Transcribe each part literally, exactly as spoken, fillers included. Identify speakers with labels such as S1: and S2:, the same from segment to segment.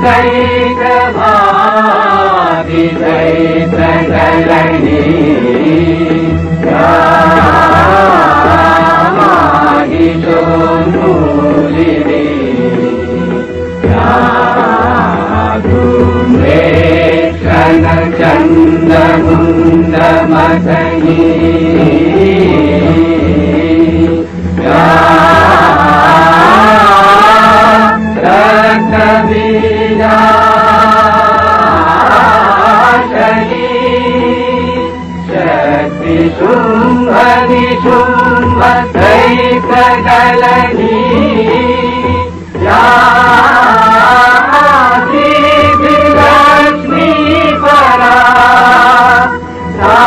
S1: चैत्रभाति चैत्रकलनी माहिषोन्मूलिनी धूम्रे क्षणचन्द्रमुण्डमथनी रक्तबीजाशनी शक्तिशुम्भ निशुम्भ दैत्यकलनी लक्ष्मी परा सा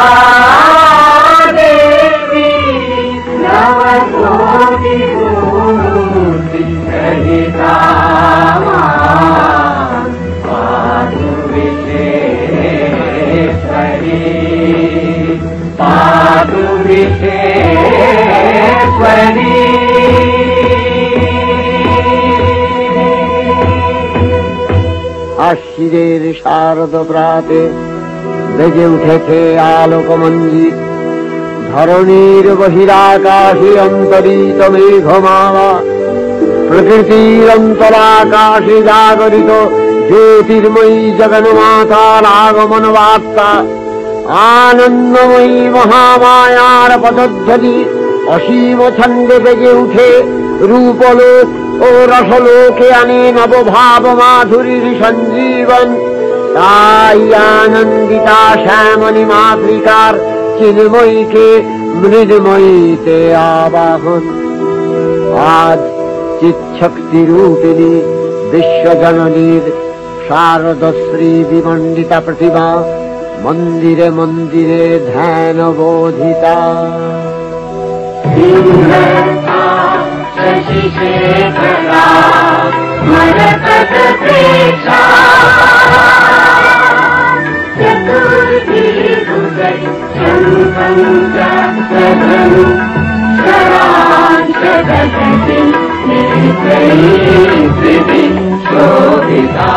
S1: देवी नवकोटि मूर्ति सहिता पातु विश्वेश्वरी पातु विश्वेश्वरी।
S2: আশ্বিরের শারদ প্রাতে বেজে উঠেছে আলোকমঞ্জিত, ধরণীর বহিরাকাশে অন্তরিত মেঘমালা, প্রকৃতির অন্তরাকাশে জাগরিত জ্যোতির্ময়ী জগন্মাতার আগমন বার্তা, আনন্দময়ী মহামায়ার পদধ্বনি অসীম ছন্দে বেজে উঠে রূপলোক ও রসলোকে আনে নবভাব মাধুরীর সঞ্জীবন। তাই আনন্দিতা শ্যামণী মাতৃকার চিন্ময়ীকে মৃন্ময়ীতে আবাহন। আজ চিৎশক্তি রূপিণী বিশ্বজননীর শারদশ্রী বিমণ্ডিতা প্রতিমা মন্দিরে মন্দিরে ধ্যান বোধিতা।
S1: शशिशेखरा मरकतप्रेक्षा चतुर्थी भुजै शङ्खं शरांशदशति नेत्रैः शोभिता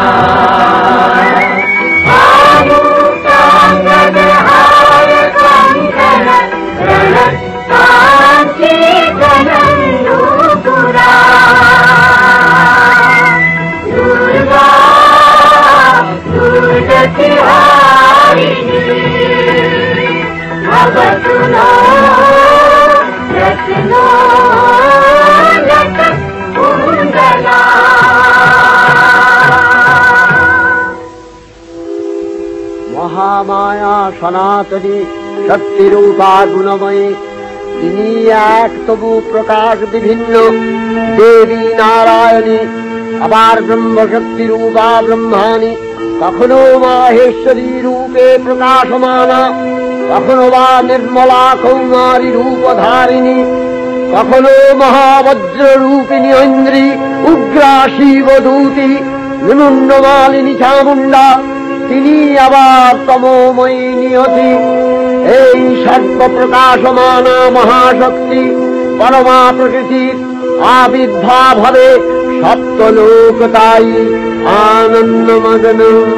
S2: মহামায়া সনাতনী শক্তিরূপা গুণময়ী, তিনি এক তবু প্রকাশ বিভিন্ন দেবী নারায়ণী, আবার ব্রহ্মশক্তি রূপা ব্রহ্মাণী, কখনো মাহেশ্বরী রূপে প্রকাশমানা, কখনো বা নির্মলা কৌমারী রূপধারিণী, কখনো মহাবজ্র রূপিণী ঐন্দ্রী, উগ্রা শিবদূতি, নিমুন্ডমালিনী চামুণ্ডা, তিনি আবার তমোময়ী নিয়তি। এই সর্বপ্রকাশমানা মহাশক্তি পরমা প্রকৃতির আবির্ভাব হবে সপ্তলোক তাই আনন্দমগ্ন।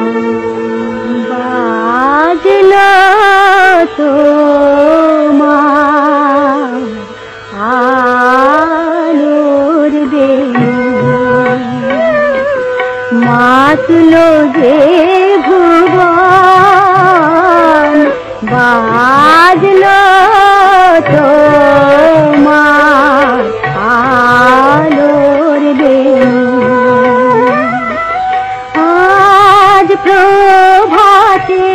S3: বাজলো তোমার আলোর বেণু, মাতলো যে ভুবন, বাজলো তোমার আলোর বেণু। আজ প্রভাতে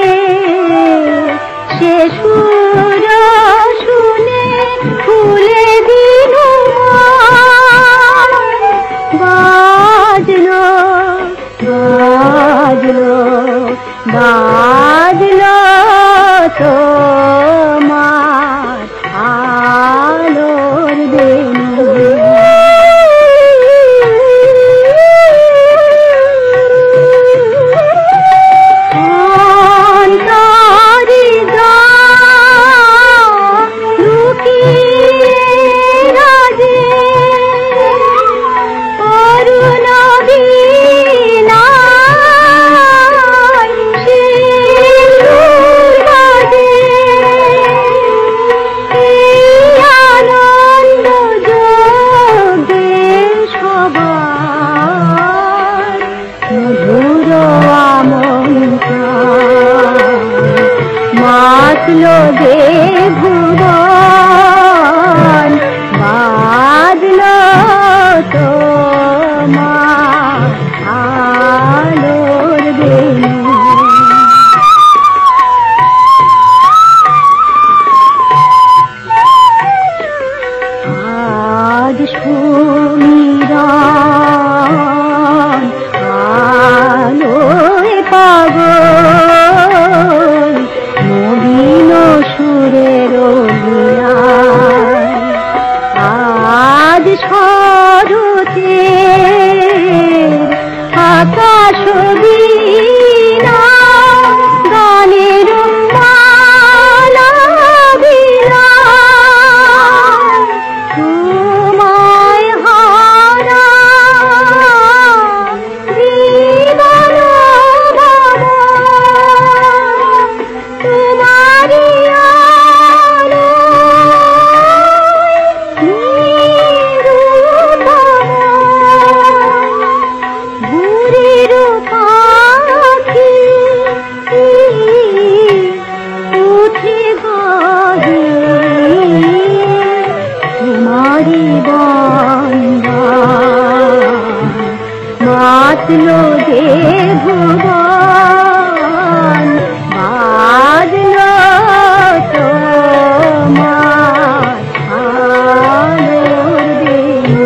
S3: সে সুর শুনে ফুলে দিনু বাজলো বাজলো বাজলো তোমার আলোর বেণু। অরুণ বীণা মাতল যে ভুবন বাজল তোমার আলোর বেনু। আজ সুমিরন আলোয় পাগল নবীন সুরের লীলায়। আজ শরতের আকাশ বীণা গানের মালা বিলায়। তোমায় হারা জীবন ভরা তোমারি আলোয় নিরূপমা ভোরের পাখি উঠে গাহে তোমারি বন্দন। মাতল যে ভুবন বাজল তোমার আলোর বেনু।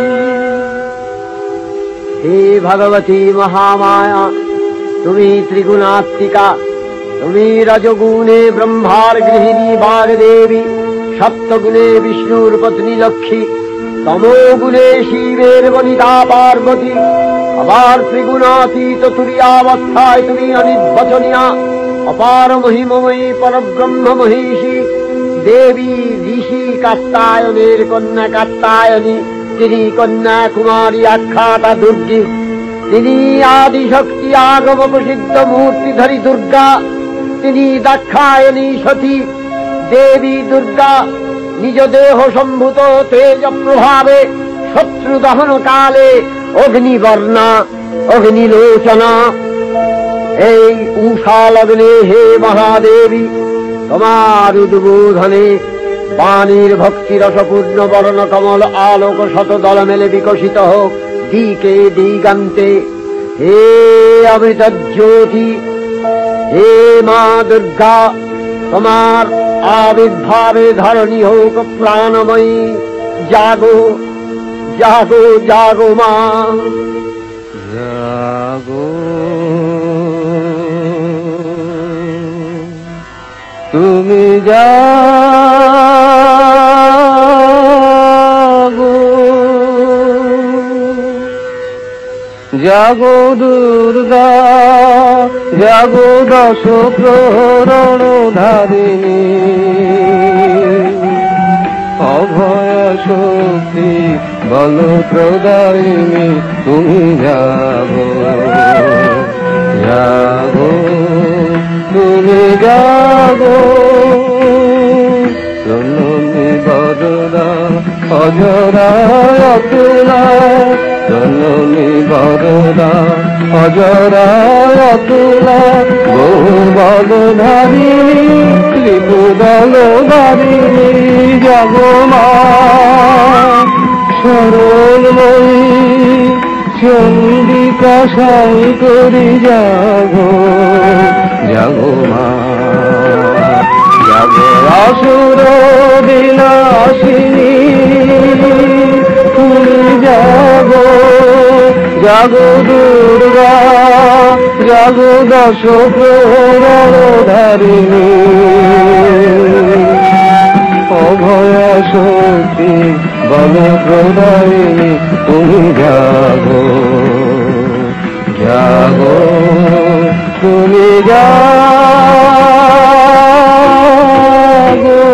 S2: হে ভগবতী মহামায়া, তুমি ত্রিগুণাত্মিকা, তুমি রজগুণে ব্রহ্মার গৃহিণী বাগদেবী, সপ্তগুণে বিষ্ণুর পত্নী লক্ষ্মী, তমোগুণে শিবের বনিতা পার্বতী, আবার ত্রিগুণাতীত তুরীয়াবস্থায় তুমি অনির্বচনীয়া অপার মহিমময়ী পরব্রহ্ম মহিষী দেবী ঋষি কাত্যায়নের কন্যা কাত্যায়নী। তিনি কন্যা কুমারী আখ্যাতা দুর্গী, তিনি আদিশক্তি আগম প্রসিদ্ধ মূর্তিধারী দুর্গা। তিনি দাক্ষায়ণী সতী দেবী দুর্গা নিজ দেহ সম্ভূত তেজ প্রভাবে শত্রু দহন কালে অগ্নিবর্ণা অগ্নিলোচনা। এই উষা লগ্নে হে মহাদেবী, তোমার উদ্বোধনে বাণীর ভক্তি রসপূর্ণ বর্ণ কমল আলোক শত দল মেলে বিকশিত হোক দিকে দিগান্তে। হে অমৃত জ্যোতি, হে মা দুর্গা, তোমার আবির্ভাবে ধরণী হোক প্রাণময়ী। জাগো জাগো জাগো মা,
S4: জাগো তুমি জাগো, জাগো দুর্গা জাগো দশ প্রহরণ ধারিণী। অভয় শক্তি বল প্রদায়িনী তুমি জাগো, জাগো তুমি জাগো। জননী বরদা অজরা অতুলা, জননী বরদা অজরা অতুলা। বহু বল ধারিণী ত্রিপু দল ধারিণী জাগো মা। সরলময়ী চন্ডিকা সাই করি জাগো, জাগো মা। জাগো আসুর বিনাশিনী তুমি জাগো, জাগো দুর্গা জাগো দশ প্রহরণ ধারিণী। অভয় শক্তি বল প্রদায়িনী তুমি জাগো, জাগো তুমি জাগো।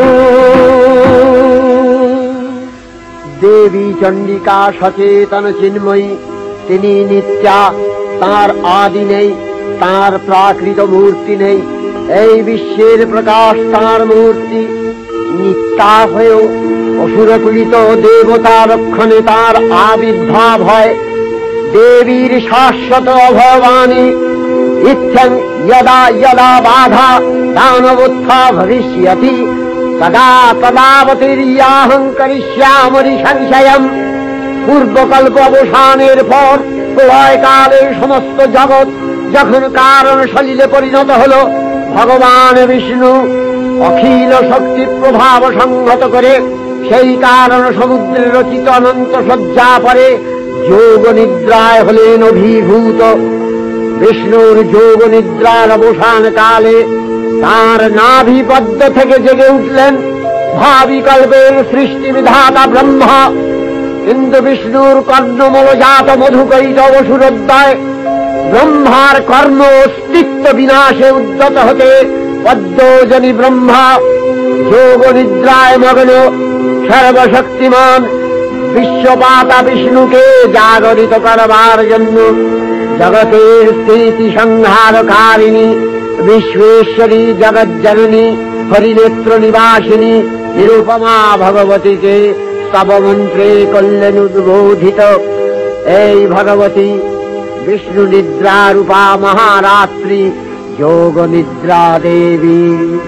S2: দেবী চণ্ডিকা সচেতন চিন্ময়ী, তিনি নিত্যা, তাঁর আদি নেই, তাঁর প্রাকৃত মূর্তি নেই। এই বিশ্বের প্রকাশ তাঁর মূর্তি। নিত্যা হয়েও অসুরপীড়িত দেবতা রক্ষণে তাঁর আবির্ভাব হয়। দেবীর শাশ্বত অভয়বাণী इत्थं यदा यदा बाधा दानवोत्था भविष्यति तदा तदावतीर्याहं करिष्यामि संशयम्। পূর্বকল্প অবসানের পর প্রলয়কালে সমস্ত জগৎ যখন কারণ সলিলে পরিণত হল, ভগবান বিষ্ণু অখিল শক্তি প্রভাব সংহত করে সেই কারণ সমুদ্রের রচিত অনন্ত শয্যা পরে যোগ নিদ্রায় হলেন অভিভূত। বিষ্ণুর যোগ নিদ্রার অবসান কালে তাঁর নাভিপদ্ম থেকে জেগে উঠলেন ভাবিকল্পের সৃষ্টি বিধাতা ব্রহ্মা। কিন্তু বিষ্ণুর কর্ণমূলজাত মধুকৈটব সুরোদ্দয় ব্রহ্মার কর্ম অস্তিত্ব বিনাশে উদ্যত হতে পদ্মজনী ব্রহ্মা যোগ নিদ্রায় মগ্ন সর্বশক্তিমান বিশ্বপাতা বিষ্ণুকে জাগরিত করবার জন্য জগতের স্থিতি সংহারকারিণী বিশ্বেশ্বরী জগজ্জননী হরিনেত্র নিবাসিনী নিরুপমা ভগবতীকে স্তবমন্ত্রে করলেন উদ্বোধিত। এই ভগবতী বিষ্ণু নিদ্রা রূপা মহারাত্রি যোগ নিদ্রা দেবী।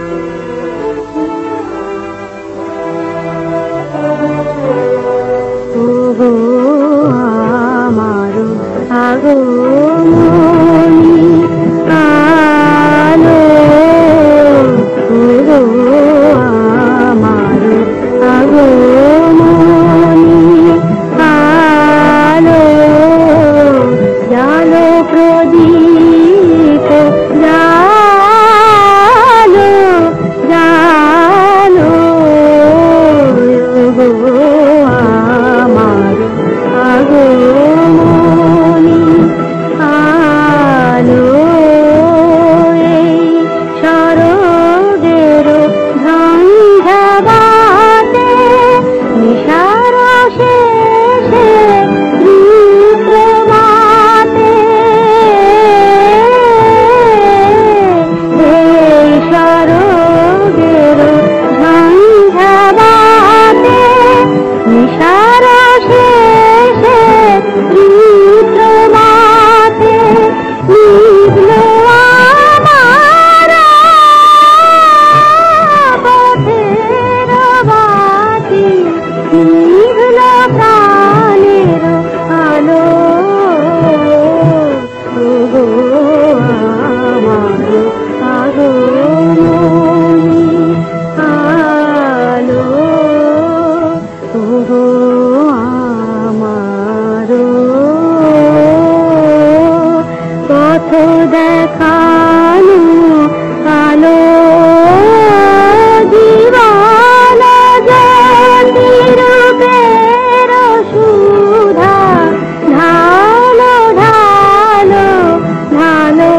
S3: আমারো আগমনী আলো, আমারো আগমনী আলো, জালো প্রদীপ জালো জালো, আমার আগমনী আলো, এই শরদের ঝঞ্ঝাবাতে নিশার শেষে বিপ্রমাতে, এই শরদের ঝঞ্ঝাবাতে নিশার শেষে বিপ্রমাতে নিভল আমার পথের বাতি, নিভল প্রাণের আলো, ওগো আমার আগমনী আলো, ওগো আমার পথ দেখানো আলো, জীবন জ্যোতিরূপের সুধা ঢালো ঢালো ঢালো,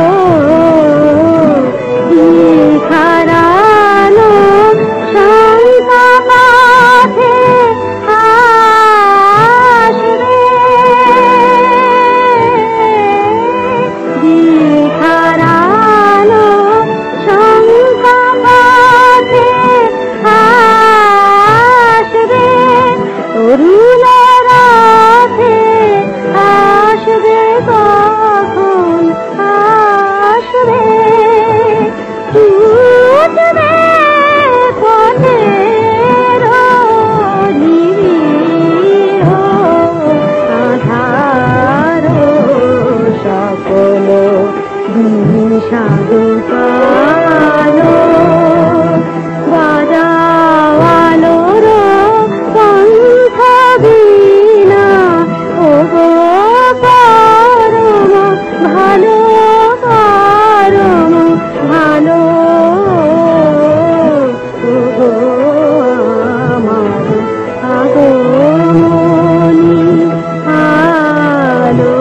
S3: খারানো শঙ্কা পথে আসবে, খারানো শঙ্কা পথে আসবে, অরুণ রাতে আসবে, কখন আসবে, টুটবে পথের নিবিড় আধার, সকল বিষাদ কালো, বাজাওয়ালো কণ্ঠ বীণা, ওগো পরম ভালো পরম ভালো, ওগো আমার আগমনী আলো।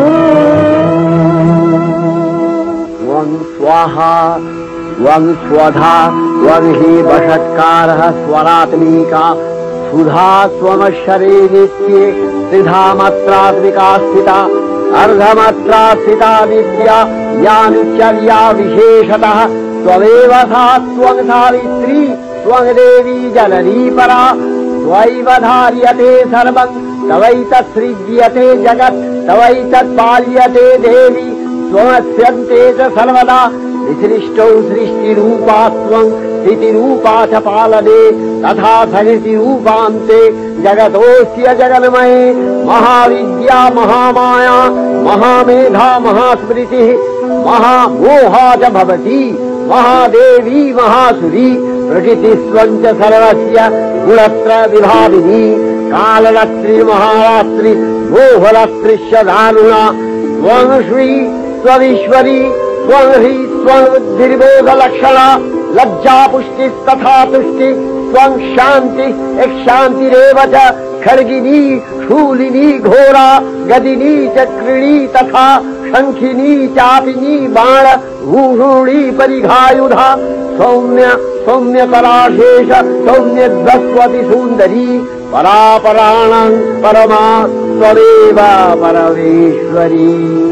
S2: त्वं स्वाहा त्वं स्वधा त्वं हि वषट्कारः स्वरात्मिका सुधा स्वमक्षरे नित्ये त्रिधा मात्रात्मिका स्थिता अर्धमात्रा स्थिता विद्या या नित्यर्या विशेषतः त्वमेव सा त्वं सावित्री त्वं देवी जननी परा त्वैव धार्यते सर्वं तवैतत्सृज्यते जगत् तवैतत्पाल्यते देवी स्वमस्यन्ते च सर्वदा विसृष्टौ सृष्टिरूपा त्वं स्थितिरूपा च पालने तथा सृष्टिरूपान्ते जगतोऽस्य जगन्मये महाविद्या महामाया महामेधा महास्मृतिः महामोहा च भवति महादेवी महासुरी प्रकृतिस्त्वं च सर्वस्य गुणत्रय विभाविनी कालरात्रि महारात्रि मोहरात्रिश्च दारुणा त्वं श्री त्वमीश्वरी त्वं हि त्वं बुद्धिर्बोधलक्षणा लज्जा पुष्टिस्तथा तुष्टि त्वं शान्ति शान्तिरेव च खड्गिनी शूलिनी घोरा गदिनी चक्रिणी तथा शंखिनी चापिनी बाण भूषुणी परिघायुधा सौम्य सौम्यतराशेष सौम्यध्वस्वति सुन्दरी परापराणां परमा त्वमेव परमेश्वरी।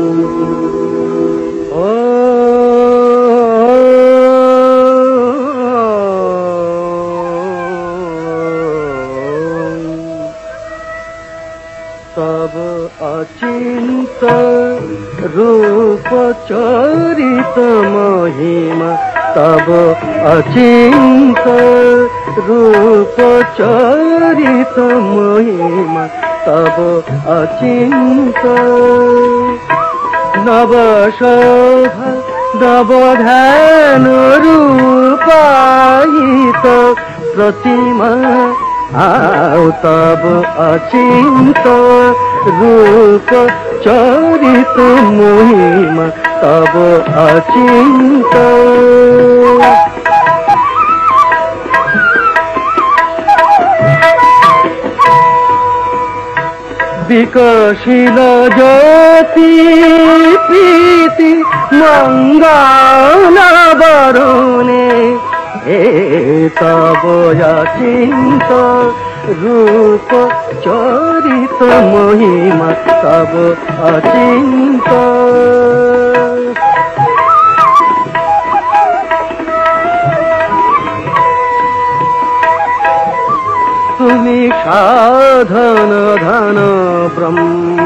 S4: तब अचिंत रूप चरित महिमा तब अचिंत रूप चरित महिमा तब अचिंत नव शोभा नव ध्यान रूपायित प्रतिमा आओ तब अचिंत रूप चरित महिमा तब अचिंत विकसिल ज्योति प्रीति मंगल वरुणे हे तब अचिंत रूप चरित महिमा तब अचिंत तुमी साधन धन ब्रह्म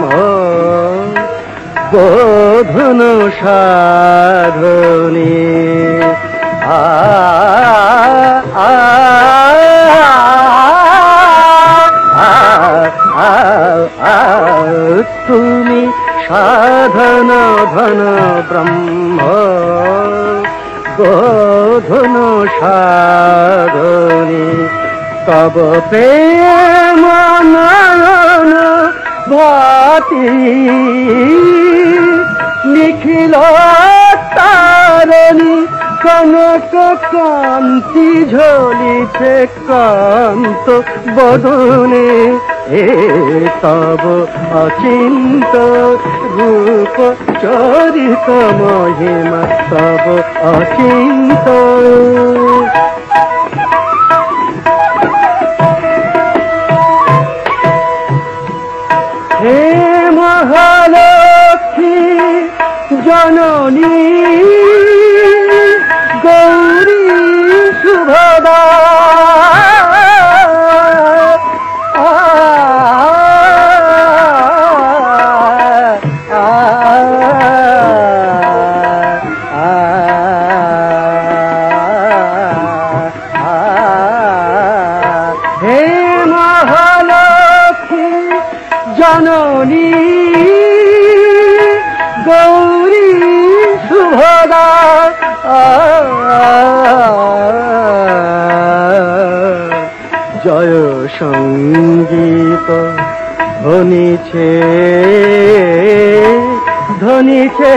S4: बोधन साधने आ आ तुमी साधन धन ब्रह्म बोधन साधने तब प्रेम नयन भाति निखिल तारणी कनक कांति झलिते कांत बदने हे तब अचिंत रूप चरित महिमा तब अचिंत हे महालक्ष्मी जननी गौरी शुभदा हे महालक्ष्मी जननी गौरी शुभदा जय संगीत ध्वनि छे ध्वनि छे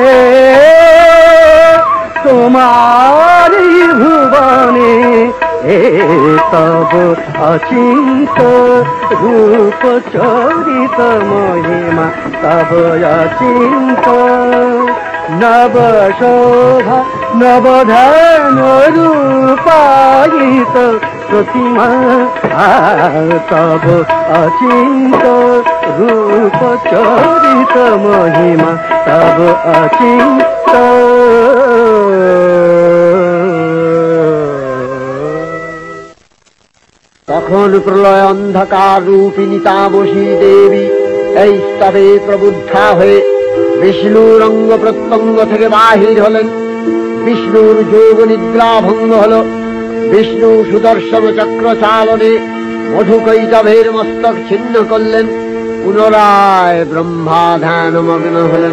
S4: तुम्हारी भुवने हे तब अचिंत रूप चरित महिमा तब अचिंत नव शोभा नव ध्यान रूपायित प्रतिमा तब अचिंत रूप चरित महिमा तब अचिंत
S2: তখন প্রলয় অন্ধকার রূপিণী তামসী দেবী এই স্তবে প্রবুদ্ধা হয়ে বিষ্ণুর অঙ্গ প্রত্যঙ্গ থেকে বাহির হলেন। বিষ্ণুর যোগ নিদ্রা ভঙ্গ হল। বিষ্ণু সুদর্শন চক্র চালনে মধুকৈটভের মস্তক ছিন্ন করলেন। পুনরায় ব্রহ্মা ধ্যানমগ্ন হলেন।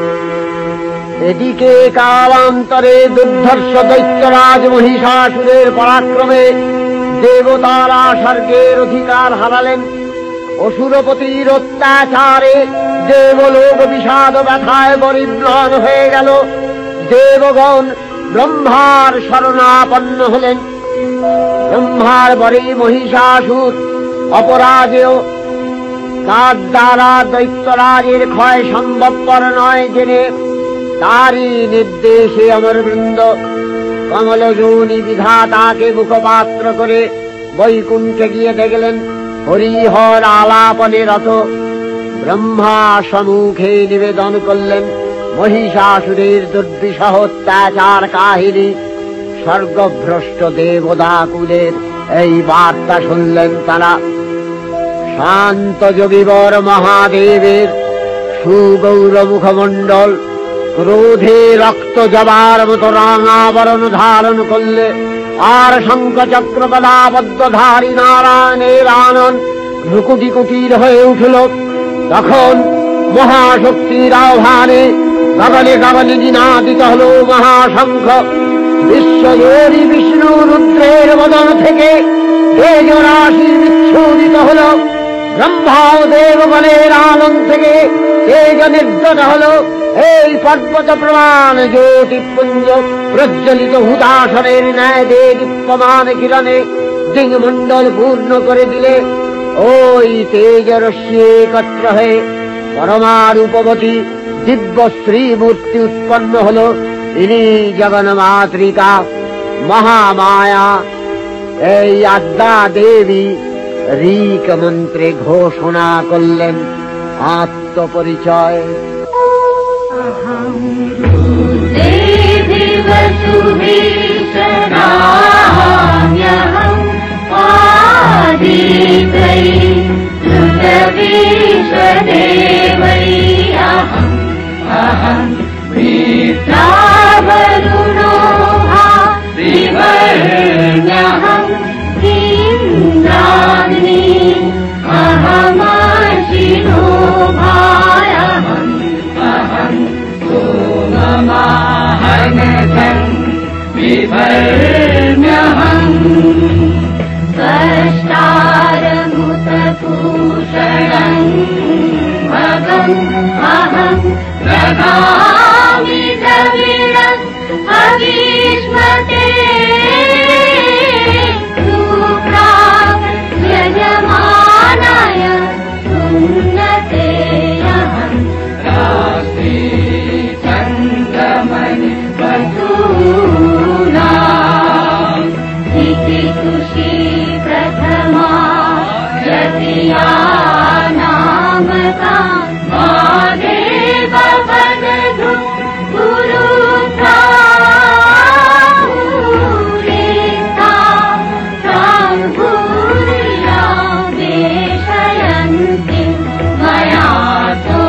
S2: এদিকে কালান্তরে দুর্ধর্ষ দৈত্যরাজ মহিষাসুরের পরাক্রমে দেবতারা স্বর্গের অধিকার হারালেন। অসুরপতির অত্যাচারে দেবলোক বিষাদ ব্যথায় পরিম্লান হয়ে গেল। দেবগণ ব্রহ্মার শরণাপন্ন হলেন। ব্রহ্মার পরে মহিষাসুর অপরাজেয়, তার দ্বারা দৈত্যরাজের ক্ষয় সম্ভবপর নয় জেনে তারই নির্দেশে অমরবৃন্দ কমলযোনি বিধাতাকে মুখপাত্র করে বৈকুণ্ঠে গিয়ে দেখলেন হরিহর আলাপনে রত। ব্রহ্মা সম্মুখে নিবেদন করলেন মহিষাসুরের দুর্বিষহ অত্যাচার কাহিনী। স্বর্গভ্রষ্ট দেবদাকুলের এই বার্তা শুনলেন তারা। শান্ত যোগীবর মহাদেবের সুগৌর মুখমণ্ডল ক্রোধে রক্ত জবার মতো রাঙাবরণ ধারণ করলে, আর শঙ্খ চক্র গদাবদ্ধধারী নারায়ণের আনন ভ্রুকুটি কুটির হয়ে উঠল। তখন মহাশক্তির আহ্বানে গগনে গগনে নিনাদিত হল মহাশঙ্খ। বিশ্বজোরী বিষ্ণু রুদ্রের বদন থেকে তেজ রাশি বিচ্ছুরিত হল। ব্রহ্মা ও দেবগণের আনন থেকে তেজ নির্গত হল। এই পর্বত প্রমাণ জ্যোতিপুঞ্জ প্রজ্বলিত হুতাসনের ন্যায় দীপ্যমান কিরণে দিংমণ্ডল পূর্ণ করে দিলে ওই তেজ রশ্মি একত্র হয়ে পরমারূপবতী দিব্য শ্রীমূর্তি উৎপন্ন হল। ইনি জগন্মাতৃকা মহামায়া। এই আদ্যা দেবী ঋক মন্ত্রে ঘোষণা করলেন আত্মপরিচয়।
S1: देवी वसुभीषणाम्यहम् आदित्यै श्रुतविश्वदेवै अहम् अहम् वरुणो भाविवर्ण्यहम् इन्द्राग्नि अहमशिनो भायहम् अहम् सोममाहनघम् विवर्ण्यहम् स्पष्टारमुतभूषणम् भगम् अहम् ददामि द्रविणम् अभीष्मते सुप्राक् यजमानाय उन्नते अहम् राशि चन्द्रमणि वसूनाम् इति तुषी प्रथमा यतिया नामका मादेव वदतु गुरुता भूरिता सम्भूरिया वेशयन्ति मया तो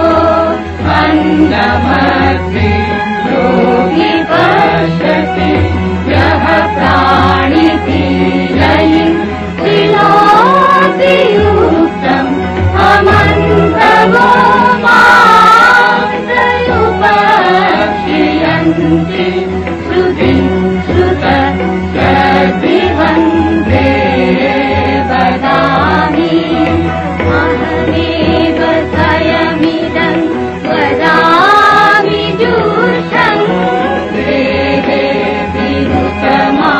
S1: अन्नमस्ति योगी पश्यति यः प्राणितीरयिं विनोति युक्तम् अमन्तवो मान्तयुपक्षियन्ति श्रुतिं श्रुत प्रतिवन्दे वदामि अहमेव स्वयमिदं वदामि जूषं देहे विरुतमा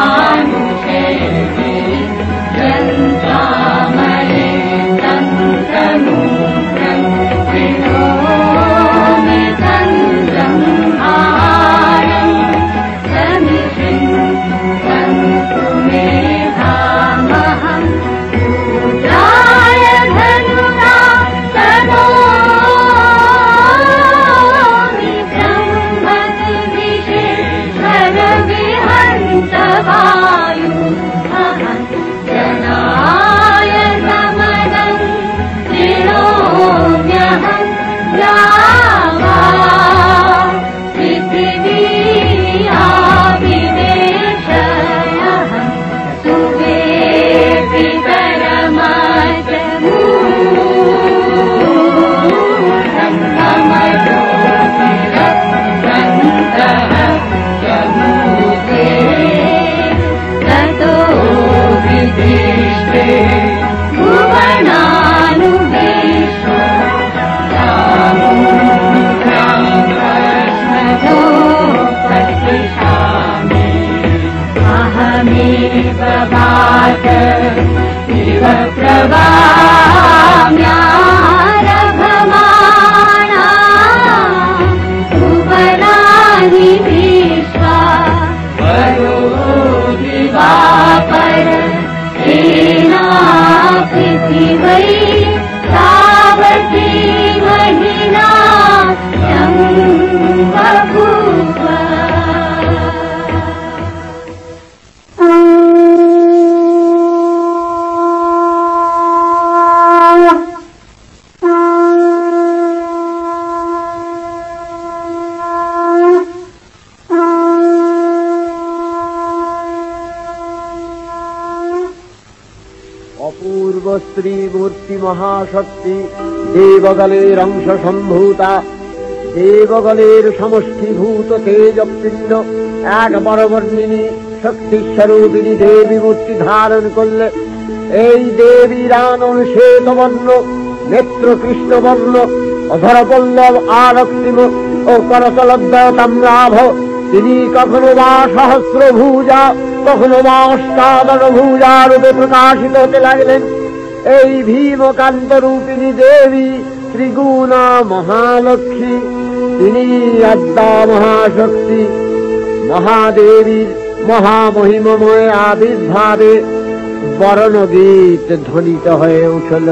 S2: অপূর্ব স্ত্রী মূর্তি মহাশক্তি, দেবগলের অংশ সম্ভূতা, দেবগলের সমষ্টিভূত তেজপিণ্ড এক বরবর্ণিনী শক্তিস্বরূপিণী দেবী মূর্তি ধারণ করলে এই দেবীর আনন শ্বেতবর্ণ, নেত্র কৃষ্ণবর্ণ, অধরপল্লব আরক্তিম ও করতলব্ধ তাম্রাভ। তিনি কখনো বা সহস্রভুজা, কখনো বা অষ্টাদশ ভুজা রূপে প্রকাশিত হতে লাগলেন। এই ভীমকান্ত রূপিণী দেবী ত্রিগুণা মহালক্ষ্মী, তিনি আদ্যা মহাশক্তি। মহাদেবীর মহামহিমময় আবির্ভাবে বরণগীত ধ্বনিত হয়ে উঠল।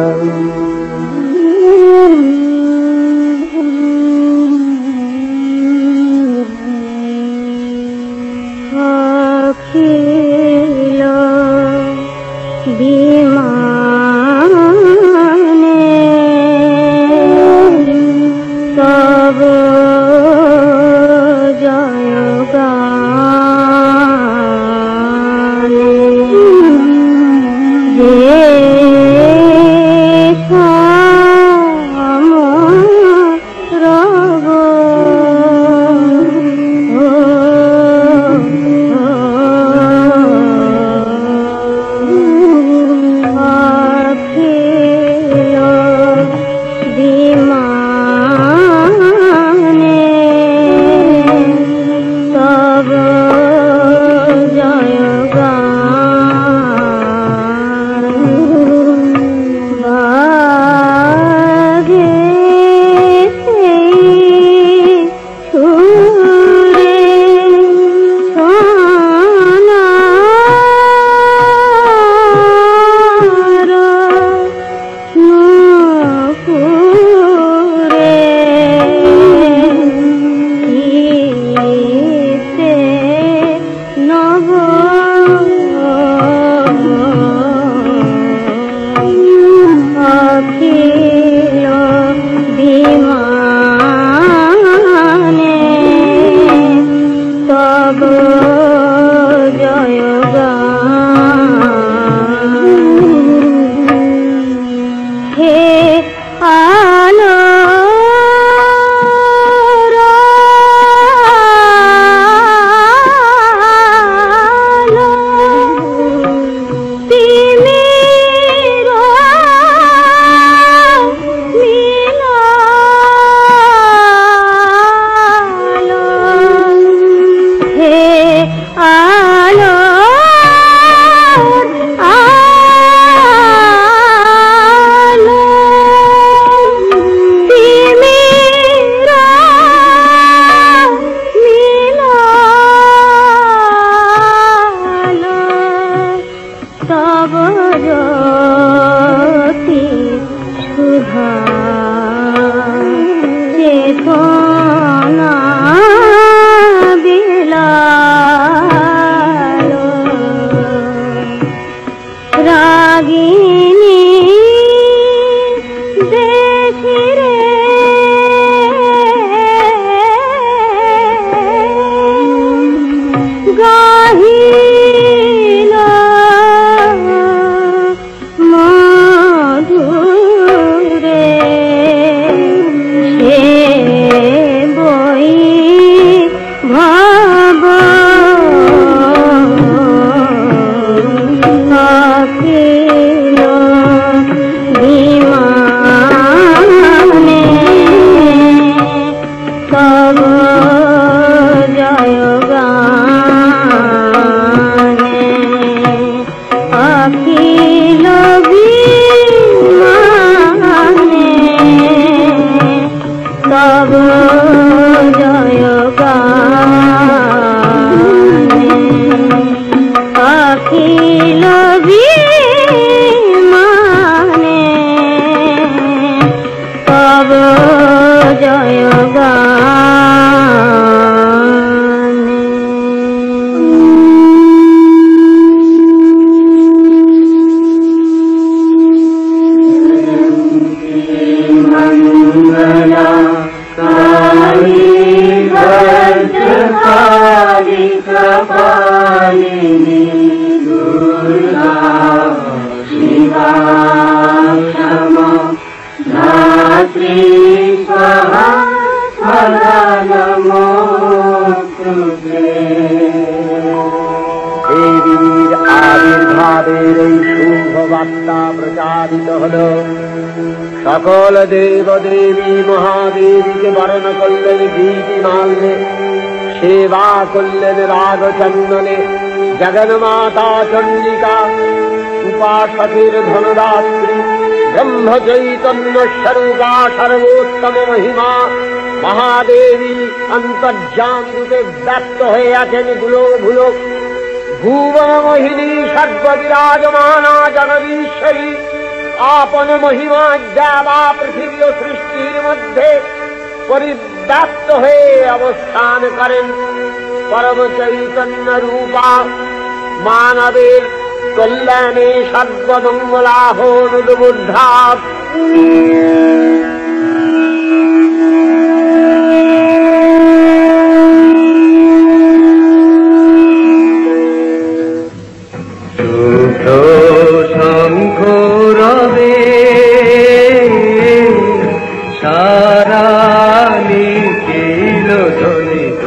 S3: অখিল বিমানে তব জয়গানে যে সমরব
S1: Shiva শ্রী স্বাহা সদা নমস্তুতে।
S2: দেবীর আবির্ভাবের এই শুভ বার্তা প্রচারিত হল। সকল দেব দেবী মহাদেবীকে বরণ করলেন দীপিমাল্যে, সেবা করলেন রাগচন্দনে। জগন্মাতা চণ্ডিকা উপাসকের ধনদাত্রী, ব্রহ্ম চৈতন্য স্বরূপা সর্বোত্তম মহিমা মহাদেবী অন্তর্যান রূপে ব্যক্ত হয়ে আছেন গুলো ভুলো। ভুবন মোহিনী সর্ববিরাজমানা জগদীশ্বরী আপন মহিমা যাবা পৃথিবী ও সৃষ্টির মধ্যে পরিব্যাপ্ত হয়ে অবস্থান করেন। পরম চৈতন্য রূপা মানবের কল্যাণে সর্বমঙ্গলাহ অনুবুদ্ধা।
S4: শঙ্খ রবে সারা নিখিল ধ্বনিত,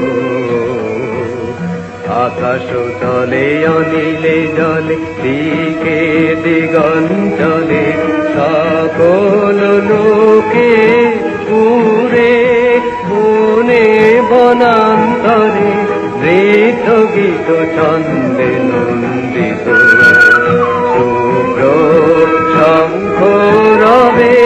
S4: আকাশ তলে অনিলে জলে দিকে দিগঞ্চলে সকল লোকে পুরে বনে বনান্তরে নৃত্য গীত ছন্দে নন্দিত। শুভ্র শঙ্খ রবে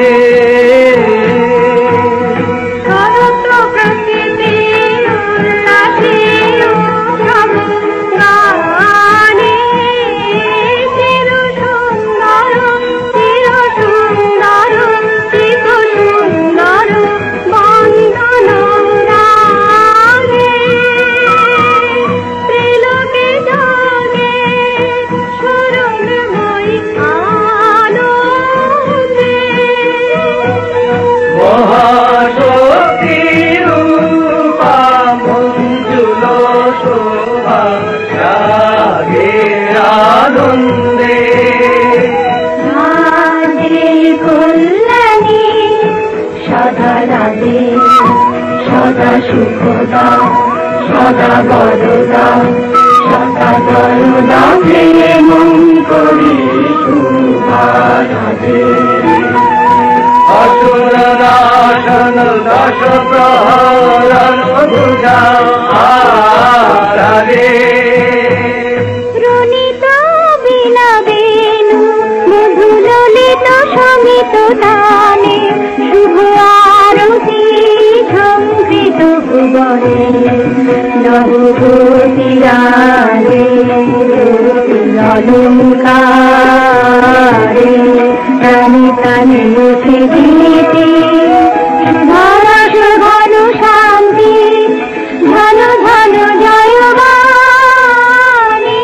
S1: সদা সুখদা সদা বরদা সদা বরদা প্রেম করি শুভারাধে।
S4: অসুর নাশন দশ প্রহরণ ভুজা আরে
S3: রণিত বিনা বেণু মধুললিত সমিত তানে শুভ আরতি ঝঙ্কৃত ভুবনে নবগোপিরাজে অলঙ্কারে প্রাণী প্রাণী মুখে গীতি ধরস ঘন শান্তি ধন ধন জয়বাণী।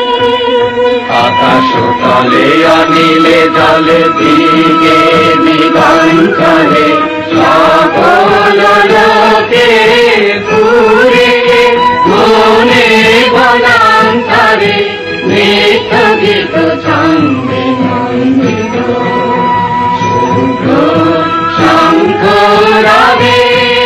S1: আকাশ তলে অনিলে জলে দিকে দিগঞ্চলে সকল লোকে পুরে মনে বনান্তরে নৃত্য গীত ছন্দে নন্দিত। শুভ্র শঙ্খ রবে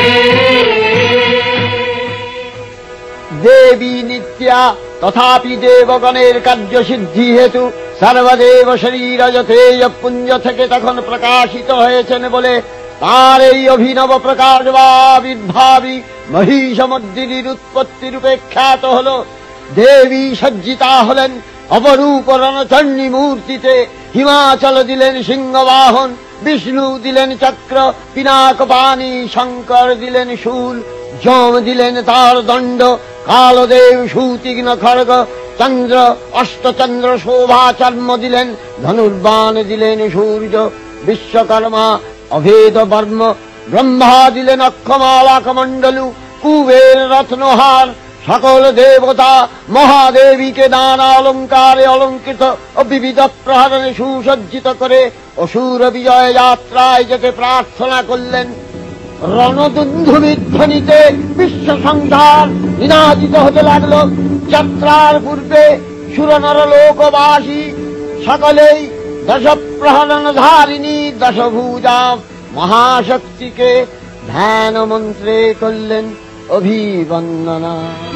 S2: দেবী নিত্যা তথাপি দেবগণের কার্য সিদ্ধি হেতু সর্বদেব শরীর যথেয় পুঞ্জ থেকে তখন প্রকাশিত হয়েছেন বলে তার এই অভিনব প্রকাশ বা আবির্ভাবী মহিষমর্দিনীর উৎপত্তি রূপে খ্যাত হল। দেবী সজ্জিতা হলেন অপরূপ রণচণ্ডী মূর্তিতে। হিমাচল দিলেন সিংহবাহন, বিষ্ণু দিলেন চক্র পিনাকপাণি, শঙ্কর দিলেন শূল, যম দিলেন তার দণ্ড, কালদেব সুতীক্ষ্ণ খড়গ, চন্দ্র অষ্টচন্দ্র শোভা চর্ম দিলেন, ধনুর্বাণ দিলেন সূর্য, বিশ্বকর্মা অভেদ বর্ম, ব্রহ্মা দিলেন অক্ষমালাকমণ্ডলু, কুবের রত্নহার। সকল দেবতা মহাদেবীকে নানা অলঙ্কারে অলঙ্কৃত ও বিবিধ প্রহরণে সুসজ্জিত করে অসুর বিজয় যাত্রায় যেতে প্রার্থনা করলেন। রণদুন্ধুবির ধ্বনিতে বিশ্ব সংসার নিনাদিত হতে লাগল। যাত্রার পূর্বে সুরনর লোকবাসী সকলেই দশ প্রহরণ ধারিণী দশভূজা মহাশক্তিকে ধ্যান মন্ত্রে করলেন অভিবন্দনা।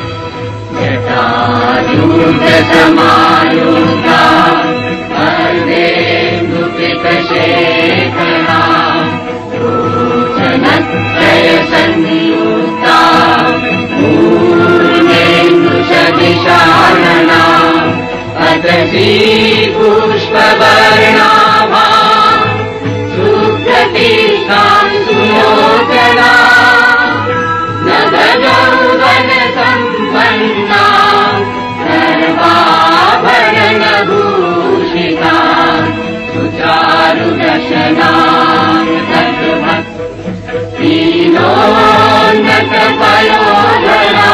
S1: पुष्पवर्णाभा सुप्रतिष्ठां सुलोचना नवयौवन सम्पन्ना सर्वाभरणभूषिता सुचारुदशना दीनोन्नतपयोधरा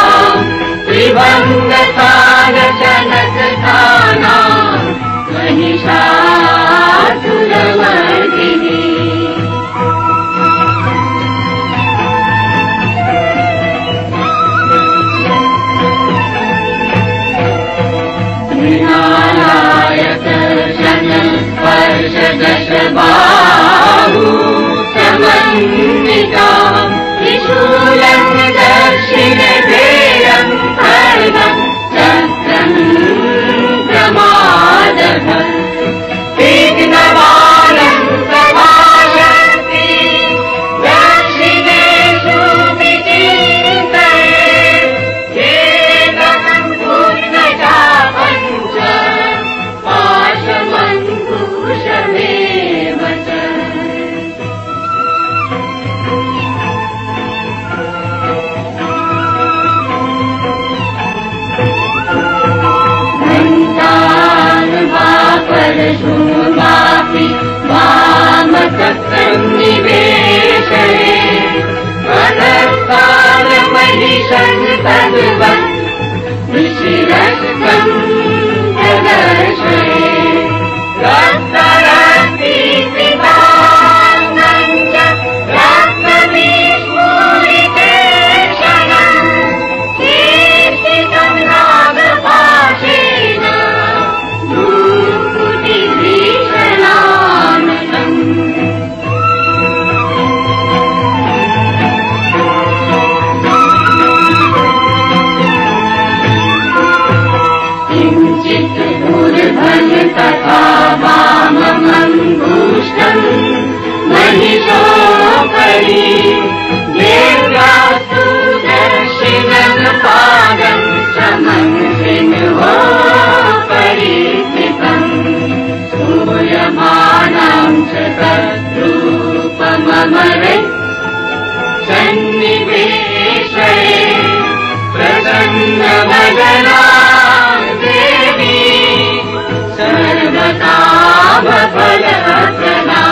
S1: त्रिभङ्गसागशनकथाना महिषासुरमर्दिनी मृणालायकर्षण स्पर्शदशबाहु समन्विता त्रिशूलं दक्षिणधेयं खड्गं चक्रं प्रमादः विघ्नवालं प्रभाषन्ति दक्षिणेषु विचिन्तये एकं पूर्णचापञ्च पाशमङ्कुशमेव च परशुरापि वामचक्रं निवेशये पदस्तारमहिषं तद्वत् ऋषिरस्तं प्रदर्शये रक्तरक्तिपिताङ्गं च रक्तविस्फुरितेक्षणं कीर्तितं नागपाशेन किञ्चित् मूर्धन् तथा वाममङ्गुष्ठम् महिषोपरि देव्यास्तु दक्षिणं पादं समंसिंहोपरि स्थितम् सूयमानं च तद्रूपममरे सन्निवेशये प्रसन्नवदना देवी सर्वकामफलप्रदा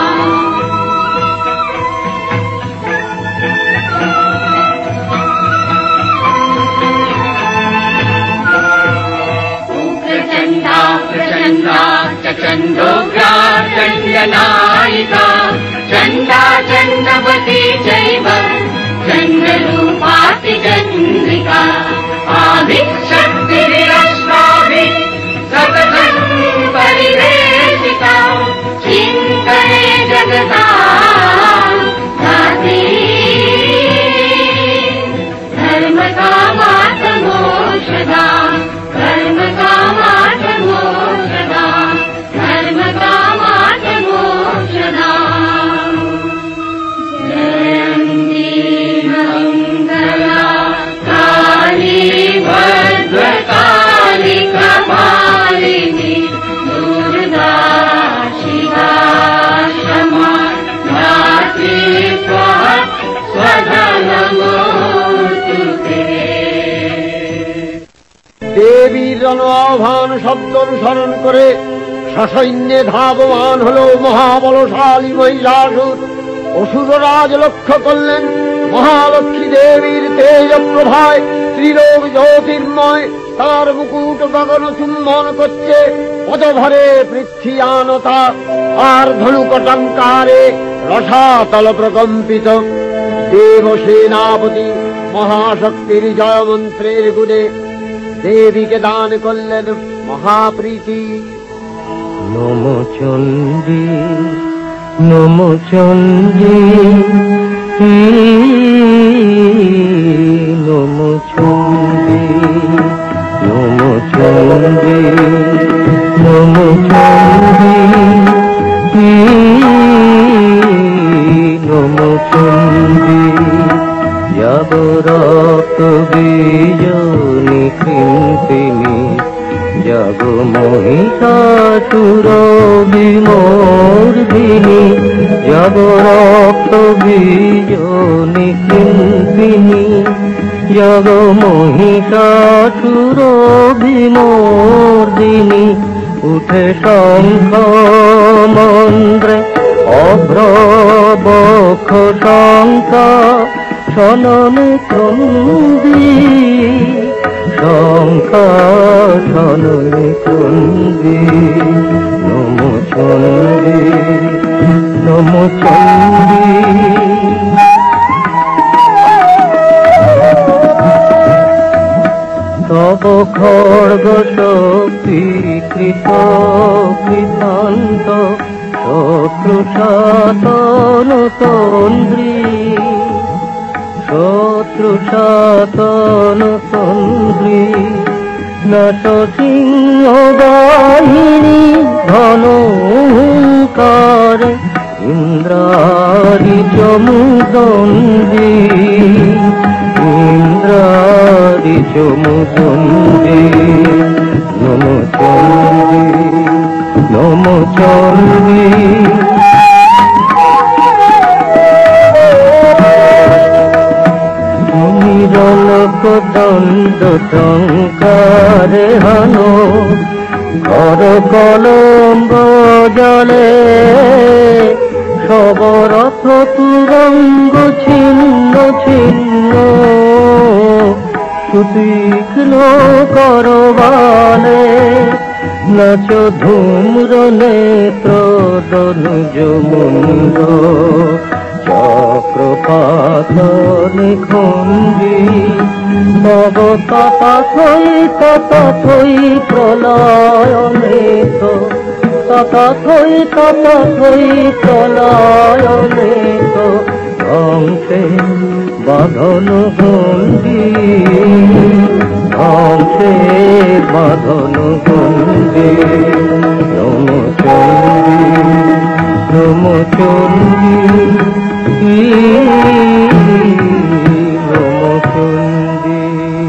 S1: प्रचण्डा प्रचण्डा च चण्डोग्रा चण्डनायिका चण्डा चण्डवती चैव चण्डरूपाति चन्द्रिका आदिशक्तिरश्माभिः सततं परिवेशिता चिन्तने जगता धाति धर्मकामार्थमोक्षदा धर्मकामार्थमोक्षदा धर्मकामार्थमोक्षदा जयन्ती मङ्गला काली भद्रकाली कपालिनी दुर्गा शिवा क्षमा धात्री स्वाहा स्वधा नमोस्तुते।
S2: দেবীর রণাহ্বান শব্দ অনুসরণ করে সসৈন্যে ধাবমান হল মহাবলশালী মহিষাসুর। অসুররাজ লক্ষ্য করলেন মহালক্ষ্মী দেবীর তেজ প্রভায় ত্রিলোক জ্যোতির্ময় তার মুকুট গগন চুম্বন করছে, পদভরে পৃথ্বীয়ানতা আর ধনুকটঙ্কারে রসাতল প্রকম্পিত। দেবসেনাপতি মহাশক্তির জয়মন্ত্রের গুণে দেবীকে দান করলেন মহাপ্রীতি।
S4: নম চণ্ডী নমো চণ্ডী নমো চণ্ডী নমো চণ্ডী নমো চণ্ডী নমো চণ্ডী যাব রক্ত বীজনি কৃন্তিনি যাব মহিষাসুর বিমর্দিনী যাব রক্ত বীজনি কৃন্তিনি যাব মহিষাসুর বিমর্দিনী উঠে শঙ্খ মন্দ্রে অভ্রবক্ষ শঙ্খ শননে ক্রন্দী শঙ্খ শননে ক্রন্দী নমো চণ্ডী নমো চণ্ডী তব খড়গ শক্তি কৃত কৃতান্ত শত্রু সাতন তন্দ্রী শত্রু সাতন তন্দ্রী নাশ সিংহ বাহিনী ধনুকারে ইন্দ্রারি চমুদণ্ডী ইন্দ্রারি চমুদণ্ডী নমো চণ্ডী নমো চণ্ডী নিরলক দণ্ড টঙ্কারে হানো কর কলম্ব জলে সবরথ তুরঙ্গ ছিন্ন ছিন্ন সুতীক্ষ্ণ করবালে নাচ ধূম্র নেত্র দনুজ মুন্ড চক্রপাত নিখণ্ডী তব তথাথই তথাথই প্রলয়নেত তথাথই তথাথই প্রলয়নেত ধ্বংসে বাঁধন গণ্ডী ধ্বংসে বাঁধন গণ্ডী নমো চণ্ডী নমো চণ্ডী নমো চণ্ডী।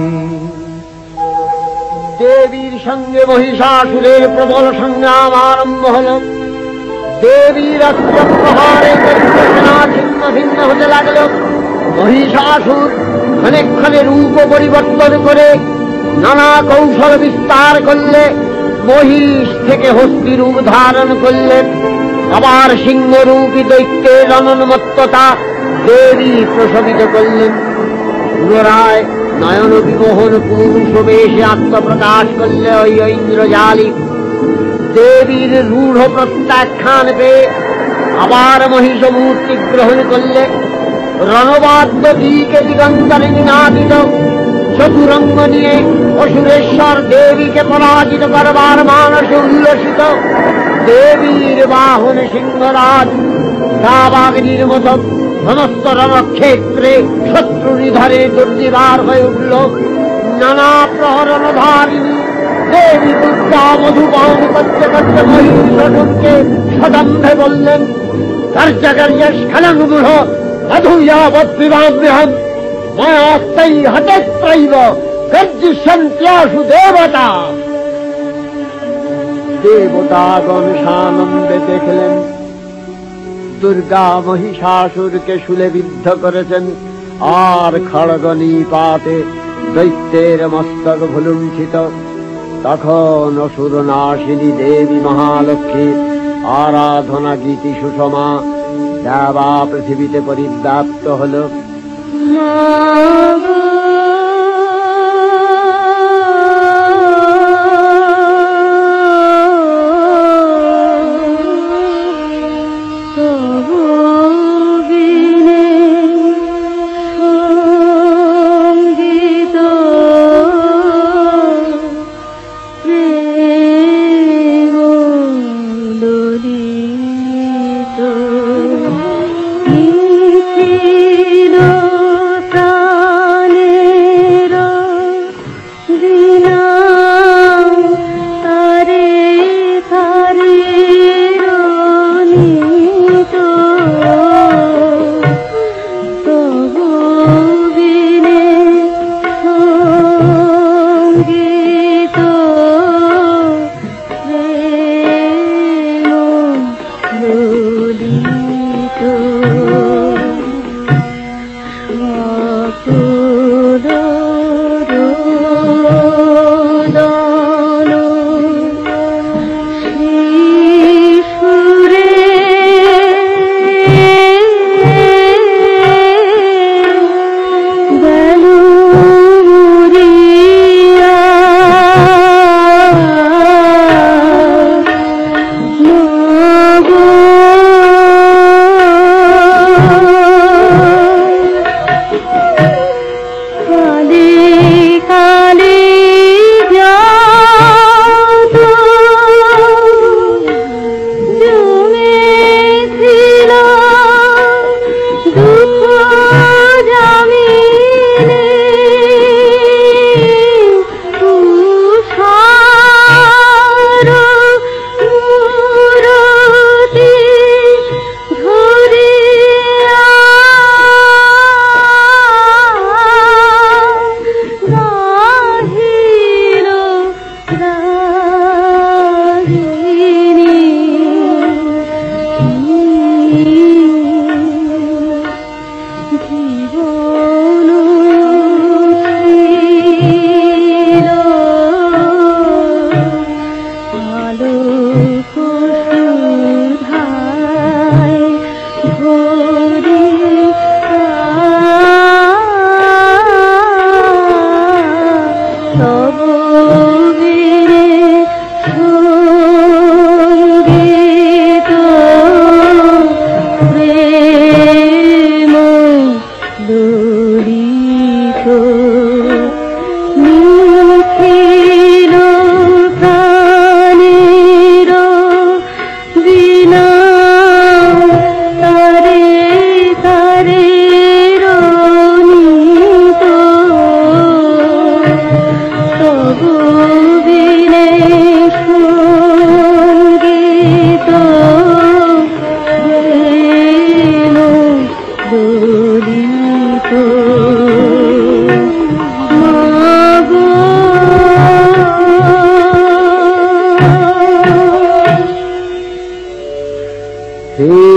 S2: দেবীর সঙ্গে মহিষাসুরের প্রবল সংগ্রাম আরম্ভ হল। দেবীর অস্ত্র প্রহারে সেনা ছিন্ন ভিন্ন হতে লাগল। মহিষাসুর ক্ষণে ক্ষণে রূপ পরিবর্তন করে নানা কৌশল বিস্তার করলে মহিষ থেকে হস্তি রূপ ধারণ করলেন। আবার সিংহরূপী দৈত্যের অনন্মত্ততা দেবী প্রশমিত করলেন। পুনরায় নয়ন বিমোহন পুরুষ বেশে আত্মপ্রকাশ করলে ওই ঐন্দ্রজালী। দেবীর রূঢ় প্রত্যাখ্যান পেয়ে আবার মহিষ মূর্তি গ্রহণ করলে। রণবাদ্য দিকে দিগন্তরে নিনাদিত চতুরঙ্গ নিয়ে অসুরেশ্বর দেবীকে পরাজিত করবার মানসে উল্লসিত। দেবীর বাহন সিংহরাজ দাবাগ্নির মতো সমস্ত রণক্ষেত্রে শত্রু নিধনে দুর্নিবার হয়ে উঠল। নানা প্রহরণধারিণী দেবী দুর্গা মধুপান করতে করতে মহিষাসুরকে সদম্ভে বললেন, কার্যকার্যস্খলনমূঢ় মধুয়াবদ্বিবাম্যহম মায়াস্তৈ হতেত্রৈব গর্জিষ্যন্ত্যাশু দেবতা। দেবতাগণ সানন্দে দেখলেন দুর্গা মহিষাসুরকে শূলে বিদ্ধ করেছেন, আর খড়গ নিপাতে দৈত্যের মস্তক ভুলুণ্ঠিত। তখন অসুরনাশিনী দেবী মহালক্ষ্মীর আরাধনা গীতি সুষমা দেবা পৃথিবীতে পরিব্যাপ্ত হল।
S3: তো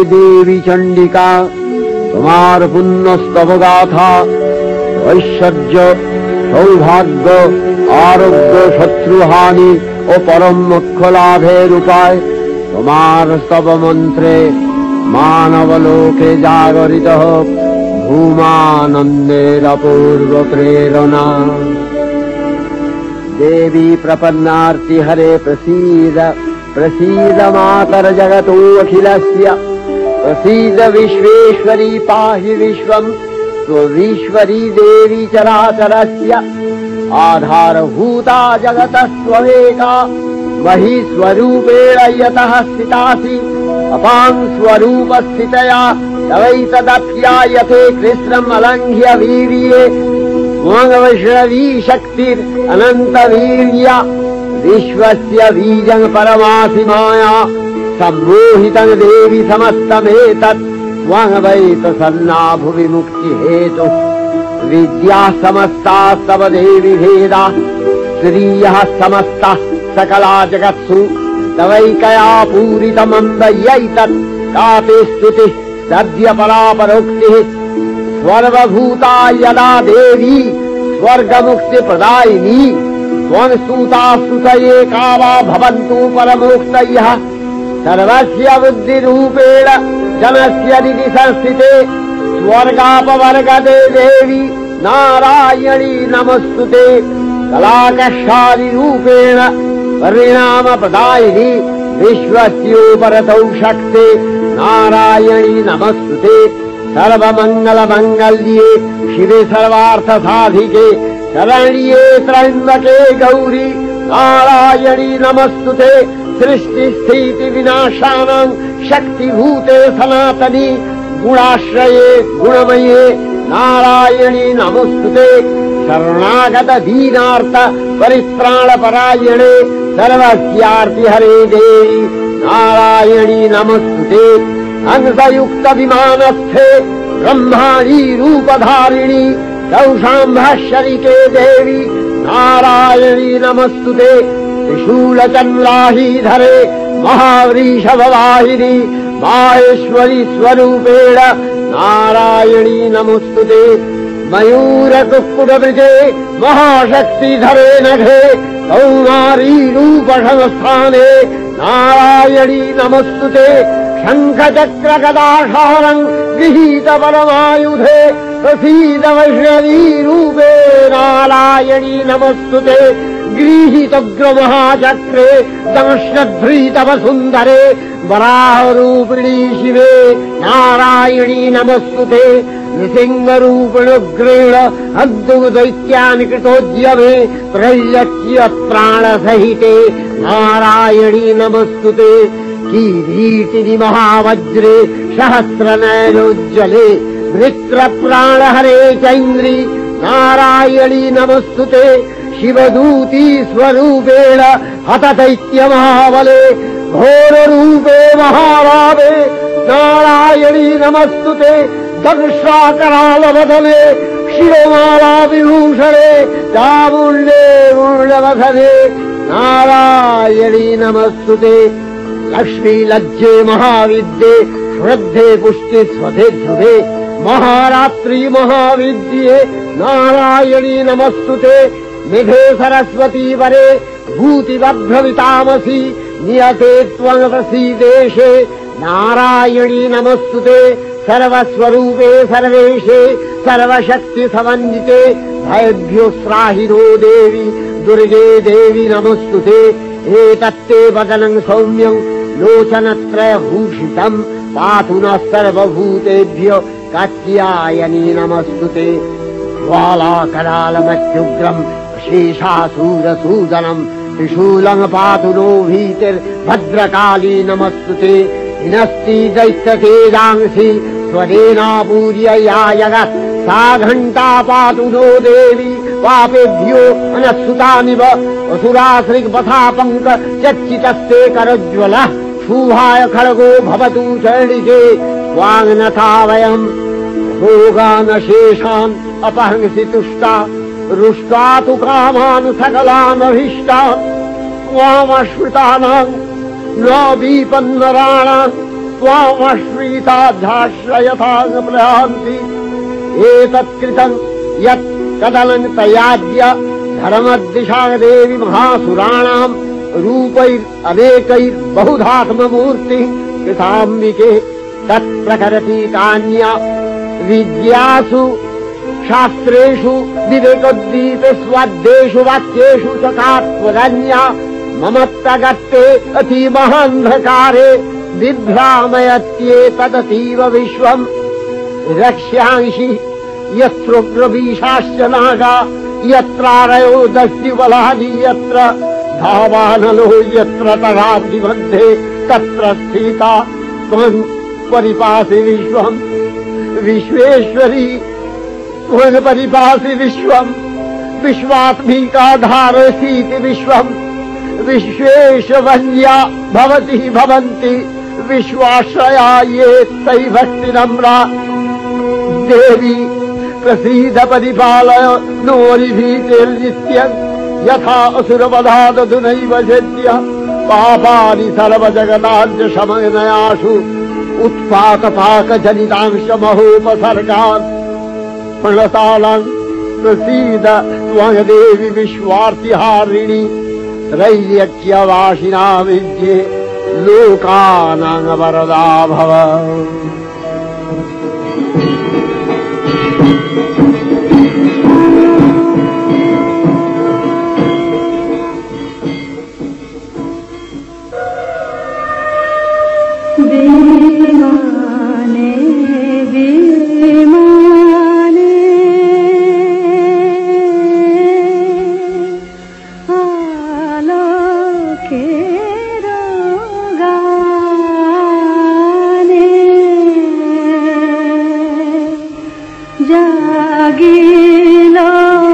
S2: देवी चंडिका तुम्हार पुण्य स्तव गाथा ऐश्वर्य सौभाग्य आरोग्य शत्रुहानि और परम मोक्ष लाभेर उपाय तुम्हार स्तव मंत्रे मानवलोके जागरित भूमानंदेर अपूर्व प्रेरणा। देवी प्रपन्नार्ति हरे प्रसीद प्रसीद मातर जगतो अखिलस्य प्रसीद विश्वेश्वरी पाहि विश्वम् स्वईश्वरी देवी चराचरस्य आधारभूता जगतस्त्वमेका मही स्वरूपेण यतः स्थितासि अपां स्वरूपस्थितया तवैतदप्यायते कृष्णम् अलङ्घ्य वीर्ये स्वङ्गवैष्णवी शक्तिर् अनन्तवीर्या विश्वस्य बीजं परमासि माया सम्मोहितं देवि समस्तमेतत् त्वङ्गवैतसन्ना भुवि मुक्तिहेतु विद्या समस्ता तव देवि भेदा श्रियः समस्ता सकला जगत्सु तवैकया पूरितमन्दयैतत् काते स्तुतिः सद्य परापरोक्तिः सर्वभूता यदा देवी स्वर्गमुक्ति प्रदायिनी त्वं स्तुता स्तुतये का वा भवन्तु परमोक्तयः सर्वस्य बुद्धिरूपेण जनस्य हृदि संस्थिते स्वर्गापवर्गदे देवी नारायणी नमस्तुते कलाकशादिरूपेण परिणाम प्रदायिनी विश्वस्योपरतौ शक्ते नारायणी नमस्तुते सर्वमंगल मंगल्ये शिवे सर्वार्थ साधिके शरण्ये त्र्यंबके गौरी नारायणी नमस्तुते सृष्टि स्थिति विनाशानां शक्तिभूते सनातनी गुणाश्रये गुणमये नारायणी नमस्तुते शरणागत दीनार्थ परित्राण परायणे सर्वस्यार्ति हरे देवी नारायणी नमस्तुते अंशयुक्त विमानस्थे ब्रह्माणी रूपधारिणी कौशाम्भशरिके देवी नारायणी नमस्तुते त्रिशूलचन्द्राहीधरे महावृषभवाहिनी माहेश्वरी स्वरूपेण नारायणी नमस्तुते मयूरकुक्कुटवृजे महाशक्तिधरे नघे कौमारी रूपसंस्थाने नारायणी नमस्तुते शङ्खचक्रगदाशारं गृहीत परमायुधे प्रसीद वैष्णवी रूपे नारायणी नमस्तुते गृहीतोग्रमहाचक्रे दंश्यध्रीतव सुन्दरे वराहरूपिणी शिवे नारायणी नमस्तुते नृसिंहरूपिणुग्रेण अद्भुतदैत्यानि कृतोद्यमे प्रयच्य प्राणसहिते नारायणी नमस्तुते किरीटिनि महावज्रे सहस्रनयनोज्ज्वले वृत्रप्राणहरे चैन्द्री नारायणी नमस्तुते शिवदूती स्वरूपेण हतदैत्य महाबले घोररूपे महाभावे नारायणी नमस्तुते दंशाकरालवदने शिरोमाला विभूषणे चामुण्डे मुण्डवसने नारायणी नमस्तुते लक्ष्मी लज्जे महाविद्ये श्रद्धे पुष्टि स्वधे ध्रुवे महारात्रि महाविद्ये नारायणी नमस्तुते निधे सरस्वती वरे भूतिबभ्रमितामसि नियते त्वं प्रसीदेशे नारायणी नमस्तुते सर्वस्वरूपे सर्वेशे सर्वशक्ति समन्विते भयभ्यो त्राहिनो देवी दुर्गे देवी नमस्तुते एतत्ते वदनं सौम्यं लोचनत्रयभूषितं पातु नः सर्वभूतेभ्यो कात्यायनी नमस्तुते ज्वालाकरालमत्युग्रं शेषासूरसूदनं त्रिशूलं पातु नो भीतिर्भद्रकाली नमस्तुते हिनस्ति दैत्यतेजांसि स्वदेनापूर्य या जगत् सा घण्टा पातु नो देवी पापेभ्यो अनस्तुतानिव असुराश्रिपथापङ्क चच्चितस्ते करज्वलः शुभाय खड्गो भवतु चण्डिके वाङ्नथा वयम् भोगानशेषान् अपहंसि तुष्टा रुष्टा तु कामान् सकलानभीष्टान् त्वामश्रितानाम् न विपन्नराणाम् त्वामश्रीताध्याश्रयथाप्रयान्ति एतत्कृतं यत् कदनं तयाद्य धर्मदिशा देवी महासुराणां रूपैरनेकैर्बहुधात्ममूर्तिः कृताम्बिके तत्प्रकरति कान्या विद्यासु शास्त्रेषु विवेकोद्दीपस्वाद्येषु वाक्येषु सखात्वरन्या मम प्रगत्ते अतिमहान्धकारे बिभ्रामयत्येतदतीव विश्वम् रक्ष्यांसि यत्रोग्रवीशाश्च नागा यत्रारयो दष्टिबलानि यत्र धावानलो यत्र तगाब्धिमध्ये तत्र स्थिता त्वं परिपासि विश्वम् विश्वेश्वरी त्वं परिपासि विश्वम् विश्वात्मिका धारसीति विश्वम् विश्वेशवन्या भवति भवन्ति विश्वाश्रया ये तै भक्तिनम्रा देवी प्रसीद परिपालय नोरिभीतिर्नित्यम् यथा असुरवधादधुनैव सद्य पापानि सर्वजगताञ्च शमनयासु उत्पातपाकजनितांश महोपसर्गान् प्रणतालान् प्रसीद त्वं देवी विश्वार्तिहारिणि त्रैलोक्यवासिना विद्ये लोकानां वरदा भव।
S3: विमाने विमाने आलोकेर गाने जागिलो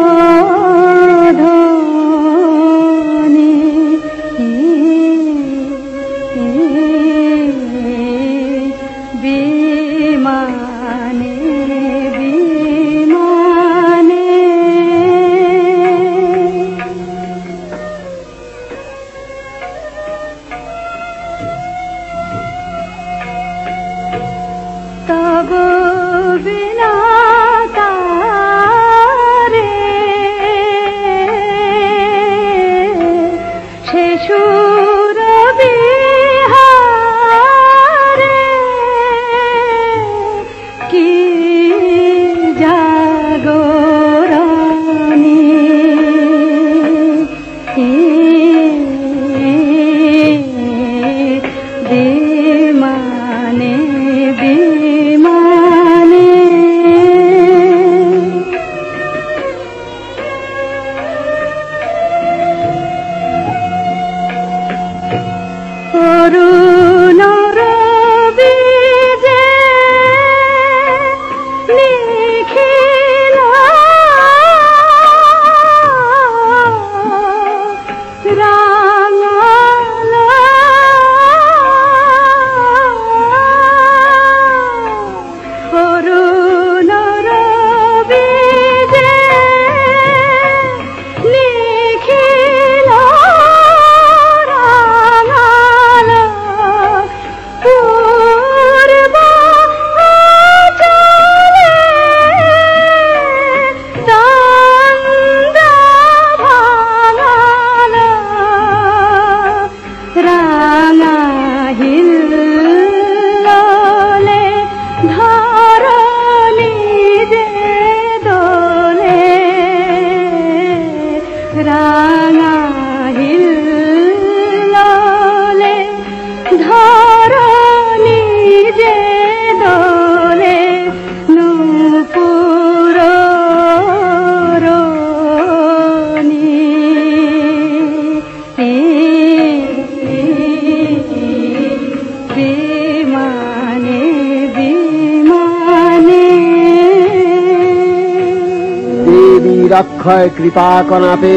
S2: অক্ষয় কৃপা কণাতে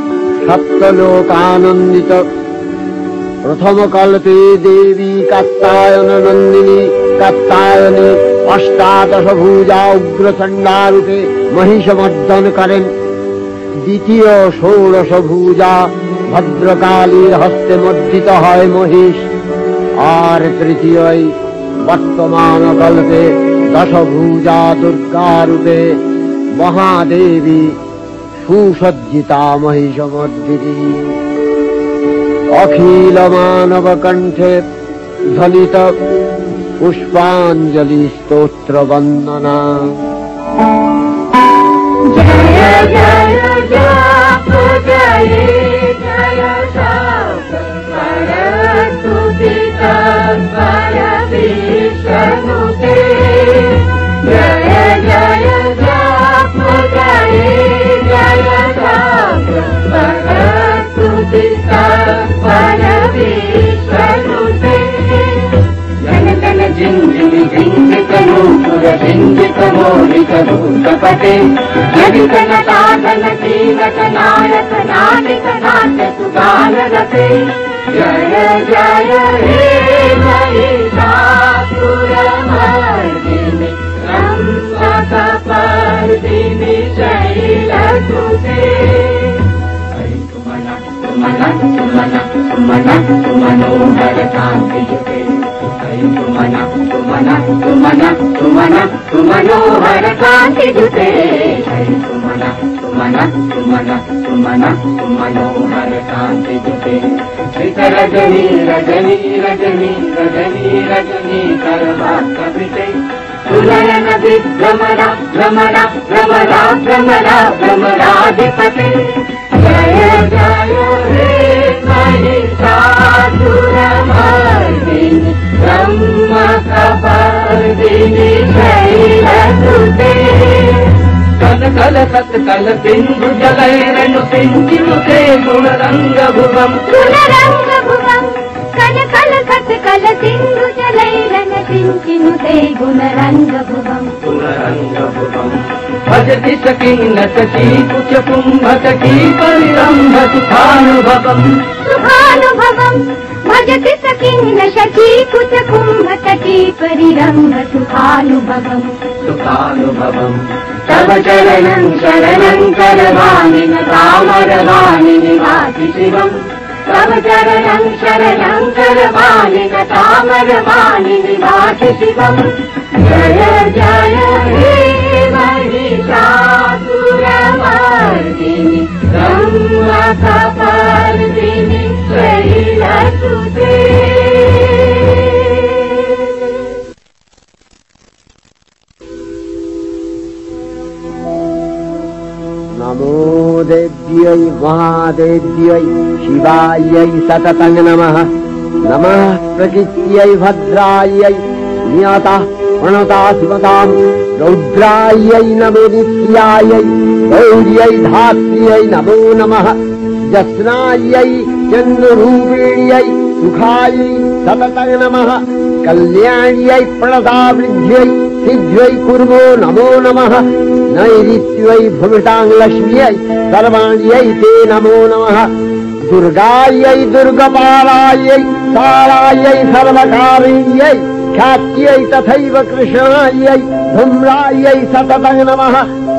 S2: সপ্তলোকানন্দিত প্রথম কল্পে দেবী কাত্যায়ন নন্দিনী কাত্যায়নে অষ্টাদশ ভুজা উগ্রচণ্ডা রূপে মহিষমর্দন করেন। দ্বিতীয় ষোড়শ ভুজা ভদ্রকালীর হস্তে মর্দিত হয় মহিষ, আর তৃতীয় वर्तमानकल्पे दशभुजा दुर्गारूपे महादेवी सुसज्जिता महिषमर्दिनी अखिल मानव कंठे ध्वनित पुष्पांजलि स्तोत्र वंदना
S1: जय जय जय जय जय सरस्वती तत्पर विष्णुते जय जय जय जय सरस्वती तत्पर विष्णुते जन जन जिंजिम जिंजित नूपुर जिंजित मोहित भूतपते जनितन साधन कीलक नायक नाटिक नाट्य सुगान रते जय जय हे महिषासुरमर्दिनि रम्भकपर्दिनि शैलसुते तुमन तुमन तुमन तुमन तुमनोहर कान्तियुते तुमन तुमन तुमन तुमन तुमनोहर कान्तियुते तुमन तुमन तुमन तुमन तुमनोहर कान्तियुते रजनी रजनी रजनी रजनी रजनी करवाकविते सुनयन विभ्रमरा भ्रमरा भ्रमरा भ्रमरा भ्रमराधिपते जय जय हे महिषासुरमर्दिनि रम्भकपर्दिनि शैलसुते कल कल सत कल सिंधु जलैरनु सिंचिनुते गुणरंग भुवं
S3: गुणरंग भुवं कल कल सत कल सिंधु जलैरन सिंचिनुते गुणरंग भुवं
S1: गुणरंग भुवं भजति सकीन सखी कुच कुंभक की परिरंभ सुखानुभवं
S3: सुखानुभवं भजति सकीन सखी कुच कुंभक की परिरंभ सुखानुभवं
S1: सुखानुभवं तव चरणं शरणं करवाणि तामरवाणि निवासि शिवं तव चरणं शरणं करवाणि तामरवाणि निवासि शिवं जय जय हे महिषासुरमर्दिनि रम्भकपर्दिनि शैलसुते
S2: नमो देव्यै महादेव्यै शिवायै सततं नमः नमः प्रकृत्यै भद्रायै नियता प्रणता शिवतां रौद्रायै नमो नित्यायै गौर्यै धात्र्यै नमो नमः जस्नायै चन्द्ररूपिण्यै सुखायै सततं नमः कल्याण्यै प्रणतावृद्ध्यै सिद्ध्यै कुर्मो नमो नमः नैऋत्यै भूमितां लक्ष्म्यै सर्वाण्यै ते नमो नमः दुर्गायै दुर्गपालायै तारायै सर्वकारिण्यै ख्यात्यै तथैव कृष्णायै धूम्रायै सततं नमः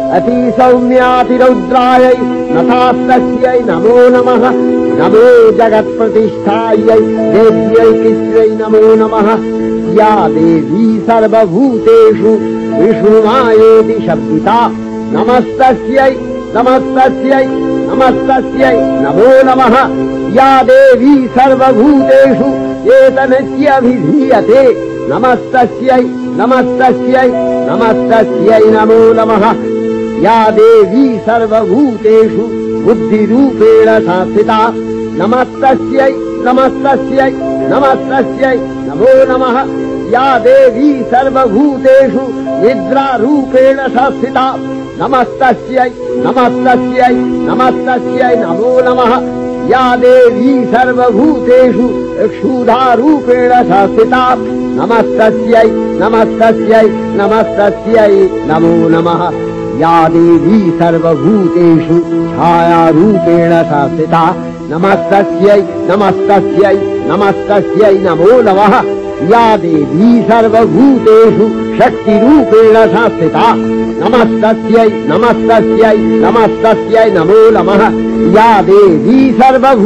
S2: अतिसौम्यातिरौद्रायै नतास्तस्यै नमो नमः नमो जगत्प्रतिष्ठायै देव्यै कृष्ण्यै नमो नमः या देवी सर्वभूतेषु विष्णुमायेति शब्दिता नमस्तस्यै नमस्तस्यै नमस्तस्यै नमो नमः या देवी सर्वभूतेषु एतनित्यभिधीयते नमस्तस्यै नमस्तस्यै नमस्तस्यै नमो नमः या देवी सर्वभूतेषु बुद्धिरूपेण संस्थिता नमस्तस्यै नमस्तस्यै नमस्तस्यै नमो नमः या देवी सर्वभूतेषु निद्रारूपेण संस्थिता नमस्तस्यै नमस्तस्यै नमस्तस्यै नमो नमः या देवी सर्वभूतेषु क्षुधारूपेण संस्थिता नमस्तस्यै नमस्तस्यै नमस्तस्यै नमो नमः या देवी सर्वभूतेषु छायारूपेण संस्थिता नमस्तस्यै नमस्तस्यै नमस्तस्यै नमो नमः या देवी सर्वभूतेषु शक्तिरूपेण संस्थिता नमस्तस्यै नमस्तस्यै नमस्तस्यै नमो नमः या देवी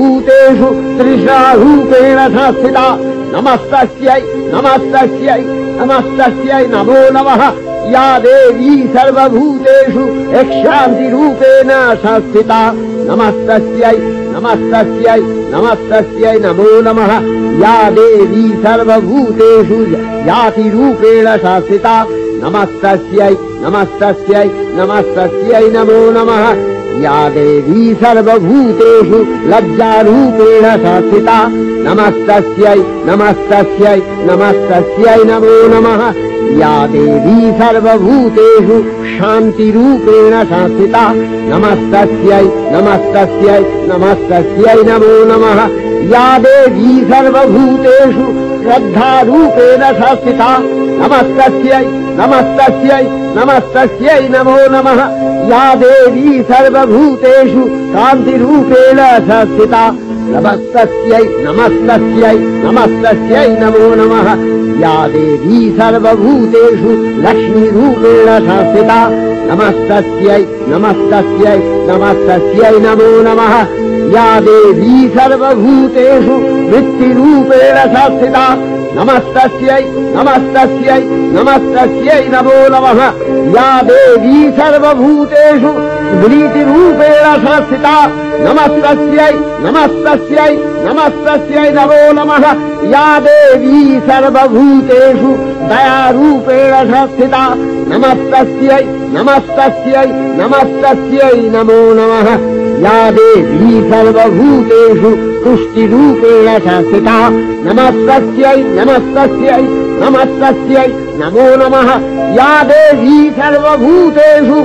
S2: सर्वभूतेषु तृष्णारूपेण संस्थिता नमस्तस्यै नमस्तस्यै नमस्तस्यै नमो नमः या देवी सर्वभूतेषु यक्षान्तिरूपेण संस्थिता नमस्तस्यै नमस्तस्यै नमस्तस्यै नमो नमः या देवी सर्वभूतेषु यातिरूपेण संस्थिता नमस्तस्यै नमस्तस्यै नमस्तस्यै नमो नमः या देवी सर्वभूतेषु लज्जारूपेण संस्थिता नमस्तस्यै नमस्तस्यै नमस्तस्यै नमो नमः या देवी सर्वभूतेषु शान्तिरूपेण संस्थिता नमस्तस्यै नमस्तस्यै नमस्तस्यै नमो नमः या देवी सर्वभूतेषु श्रद्धारूपेण संस्थिता नमस्तस्यै नमस्तस्यै नमस्तस्यै नमो नमः या देवी सर्वभूतेषु कान्तिरूपेण संस्थिता नमस्तस्यै नमस्तस्यै नमस्तस्यै नमो नमः या देवी सर्वभूतेषु लक्ष्मीरूपेण संस्थिता नमस्तस्यै नमस्तस्यै नमस्तस्यै नमो नमः या देवी सर्वभूतेषु वृत्तिरूपेण संस्थिता नमस्तस्यै नमस्तस्यै नमस्तस्यै नमो नमः या देवी सर्वभूतेषु स्मृतिरूपेण संस्थिता नमस्तस्यै नमस्तस्यै नमस्तस्यै नमो नमः या देवी सर्वभूतेषु दयारूपेण संस्थिता नमस्तस्यै नमस्तस्यै नमस्तस्यै नमो नमः या देवी सर्वभूतेषु पुष्टिरूपेण संस्थिता नमस्तस्यै नमस्तस्यै नमस्तस्यै नमो नमः या देवी सर्वभूतेषु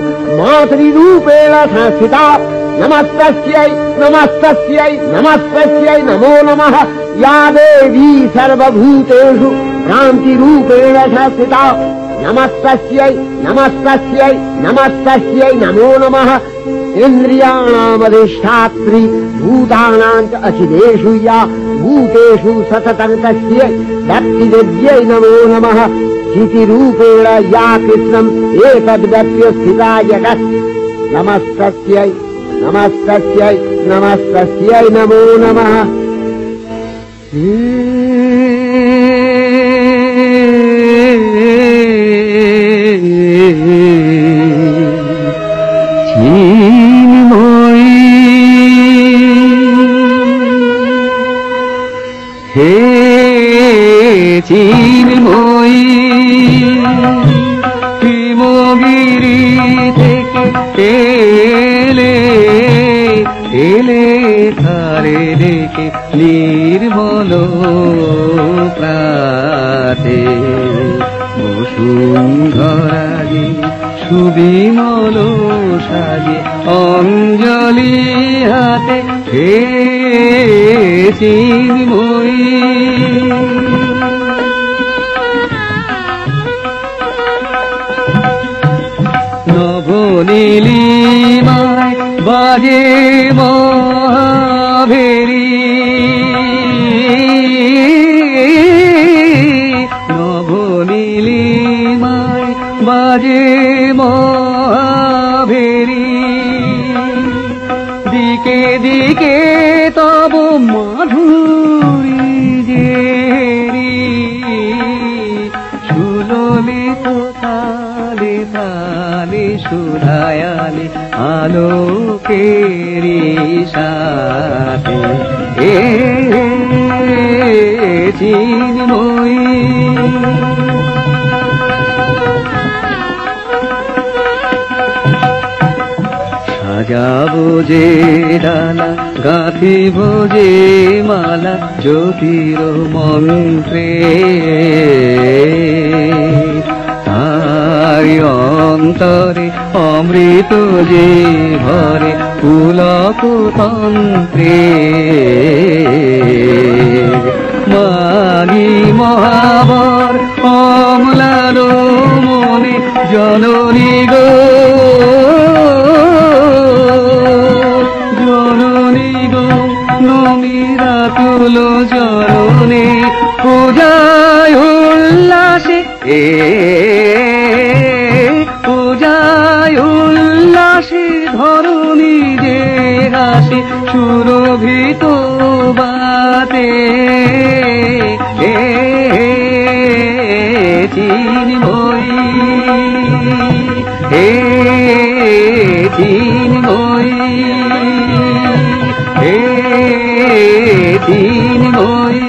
S2: मातृरूपेण संस्थिता नमस्तस्यै नमस्तस्यै नमस्तस्यै नमो नमः या देवी सर्वभूतेषु क्रान्तिरूपेण संस्थिता नमस्तस्यै नमस्तस्यै नमस्तस्यै नमो नमः इन्द्रियाणामधिष्ठात्री भूतानां च अखिलेषु या भूतेषु सततं तस्यै भक्तिदेव्यै नमो नमः चितिरूपेण या कृष्णम् एतद्व्यप्य स्थिता जगत् नमस्तस्यै नमस्तस्यै नमस्तस्यै नमो नमः
S4: हे চিন্ময়ী হিমগিরি থেকে এলে এলে ধারে রেখে নির্মল প্রাতে বসুন্ধরাগে সুবিমল সাজে অঞ্জলি হাতে হে চিন্ময়ী নবনীলিমায় বাজে মহাভেরি নবনীলিমায় বাজে মহাভেরি দিকে দিকে তব মাধুরী জেরি সুললিত তালে তালে সুধায়ালে আলোকেরি সাথে এ চিন্ময়ী সাজাবো যে ডালা গাঁথিব যে মালা জ্যোতির মন্ত্রে তারি অন্তরে অমৃত যে ভরে পুলক তন্ত্রে মাগি মহাবর অমলার মনে জননী গো জননী গো নমিরা তুলো জননী পূজায় উল্লাসে এ পূজায় উল্লাসে ধরণী যে হাসে সুরভিত বাতে এ হে চিন্ময়ী, হে চিন্ময়ী।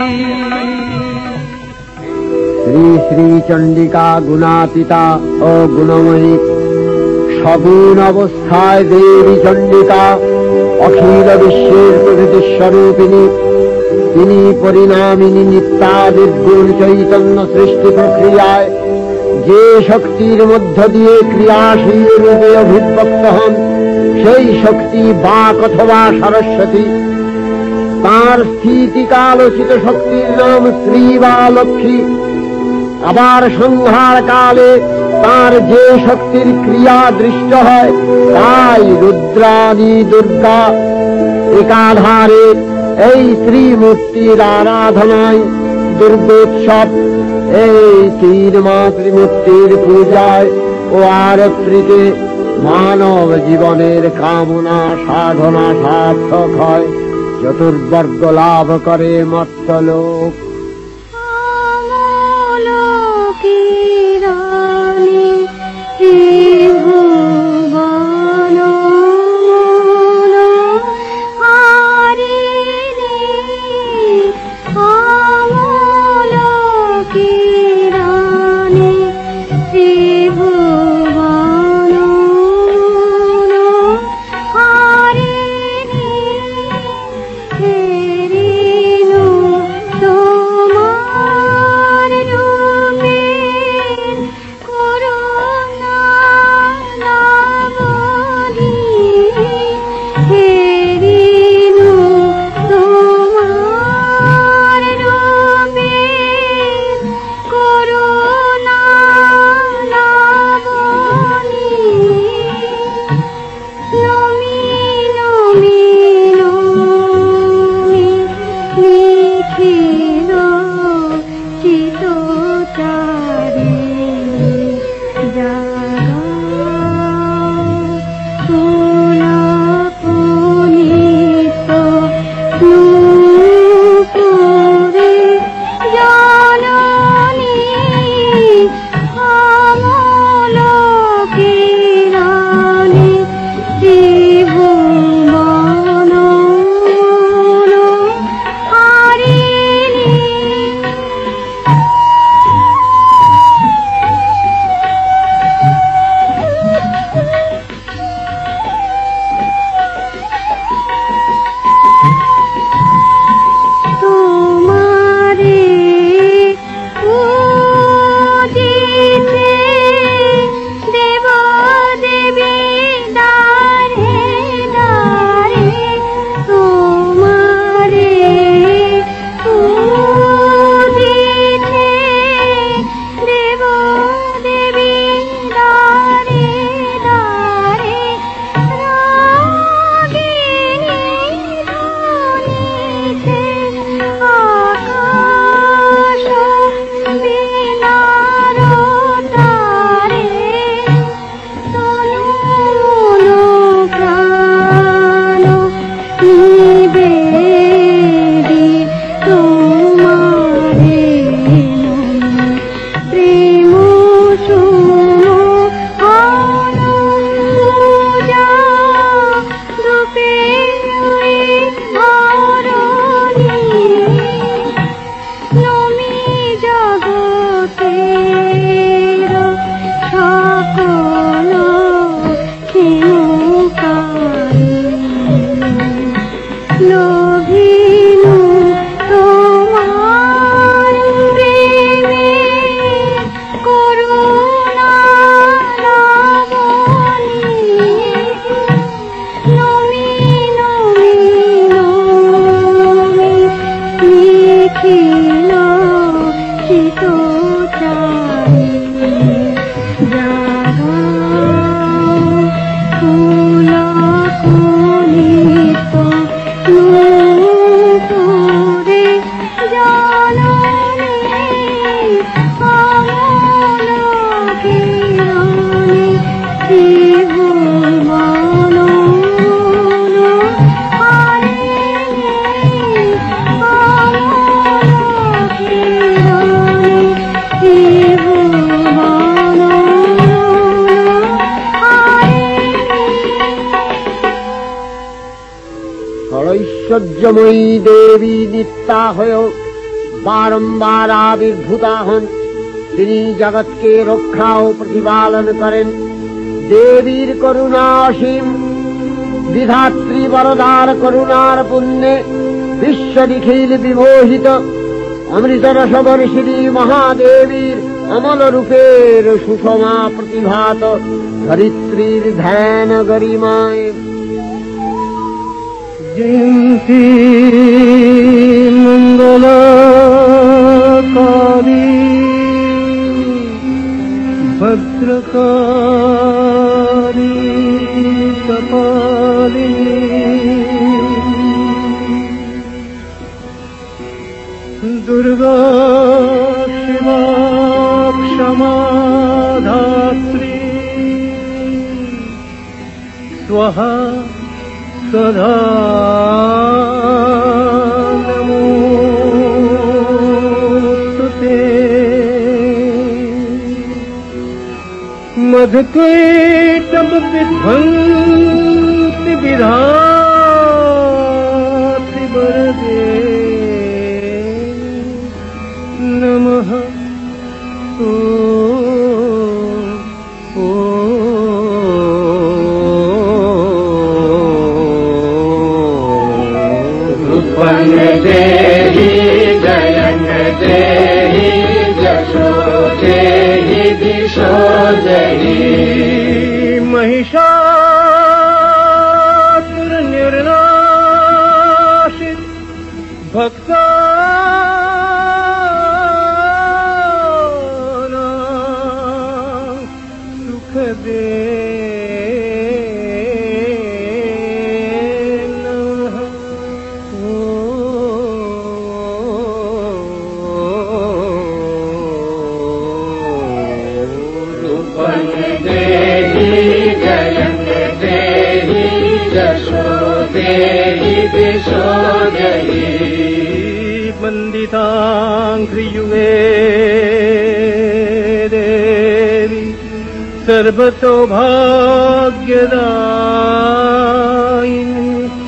S2: শ্রী শ্রী চণ্ডিকা গুণাতীতা ও গুণময়ী, সগুণ অবস্থায় দেবী চণ্ডিকা অখিল বিশ্বের প্রকৃতি স্বরূপিণী। তিনি পরিণামিনী নিত্যাদির্গুণ চৈতন্য সৃষ্টি প্রক্রিয়ায় যে শক্তির মধ্য দিয়ে ক্রিয়াশীল রূপে অভিব্যক্ত হন, সেই শক্তি বাক অথবা সরস্বতী। তাঁর স্থিতিকালোচিত শক্তির নাম শ্রী বা লক্ষ্মী। আবার সংহার কালে তার যে শক্তির ক্রিয়া দৃষ্ট হয়, তাই রুদ্রাণী দুর্গা। একাধারে এই ত্রিমূর্তির আরাধনায় দুর্গোৎসব, এই তিন মাতৃমূর্তির পূজায় ও আরতিতে মানব জীবনের কামনা সাধনা সার্থক হয়, চতুর্বর্গ লাভ করে মর্ত্যলোক। রহস্যময়ী দেবী নিত্যা হয়েও বারম্বার আবির্ভূতা হন। তিনি জগৎকে রক্ষা ও প্রতিপালন করেন। দেবীর করুণা অসীম, বিধাত্রী বরদার করুণার পুণ্যে বিশ্ব নিখিল বিমোহিত। অমৃতরসবর শ্রী মহাদেবীর অমল রূপের সুষমা প্রতিভাত ধরিত্রীর ধ্যান গরিমায়।
S4: জয়ন্তী মঙ্গলকারী ভদ্রকারী কপালিনী দুর্গা শিবা ক্ষমা ধাত্রী স্বাহা সদা নমোস্তুতে। मधुकैटभ विध्वंसि विधात्रि वरदे नमः। ओ ओ
S1: रूपं देहि जयं देहि जशो देहि दिशो देहि।
S4: महिषासुर निर्नाशित भक्तानां सुखदे नमः। ओ
S1: रूपं देहि जयं देहि जशो देहि दिशो देहि।
S4: वन्दिताङ्घ्रियुगे देवी सर्वसौभाग्यदायिनी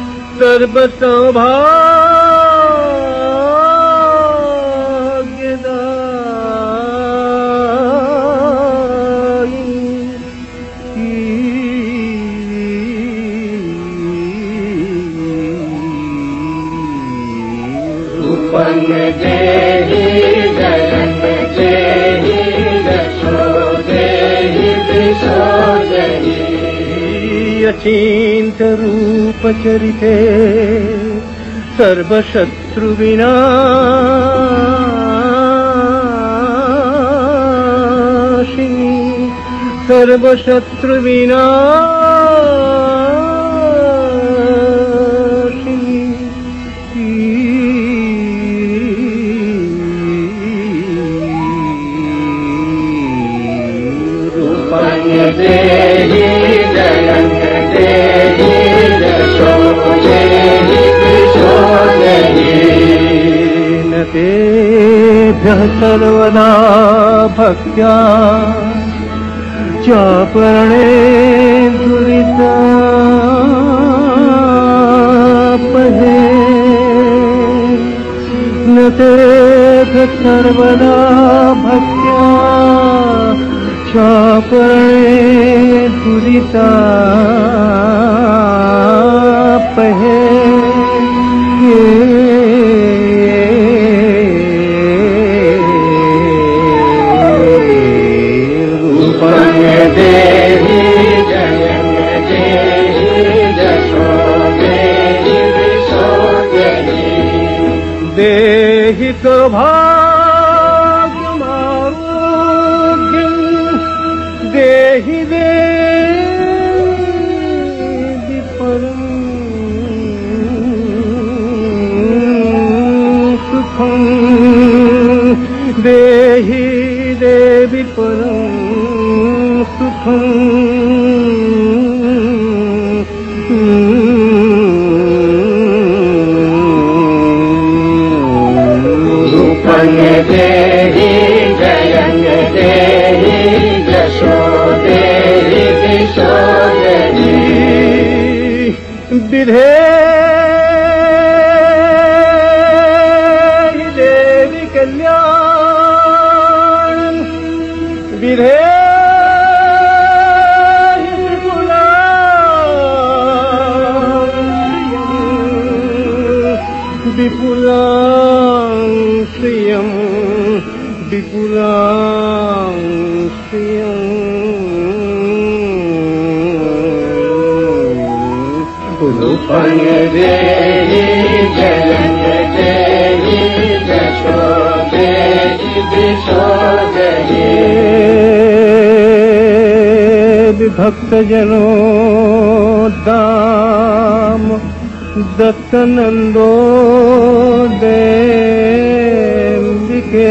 S4: सर्वसौभाग्यदायिनी।
S1: रूपं देहि जयं देहि जशो देहि दिशो देहि।
S4: अचिन्त रूप चरिते सर्वशत्रु विनाशिनी सर्वशत्रु विनाशिनी।
S1: रूपं देहि जयं देहि जशो देहि दिशो देहि।
S4: न तेभ्यः सर्वदा भक्त्या चापरणे दुरितापहे। न तेभ्यः सर्वदा भक्त्या चापरणे दुरितापहे।
S1: रूपं देहि जयं देहि जशो देहि दिशो देहि।
S4: देहि सौभाग्यमारोग्यं देहि देहि परं सुखं देहि देवि परं सुखं।
S1: रूपं देहि जयं देहि जशो देहि दिशो देहि।
S4: विधे त्रिपुरां श्रियं
S1: रूपं देहि जयं देहि यशो देहि दिशो देहि
S4: भक्तजनों दाम दत्तनंदो देविके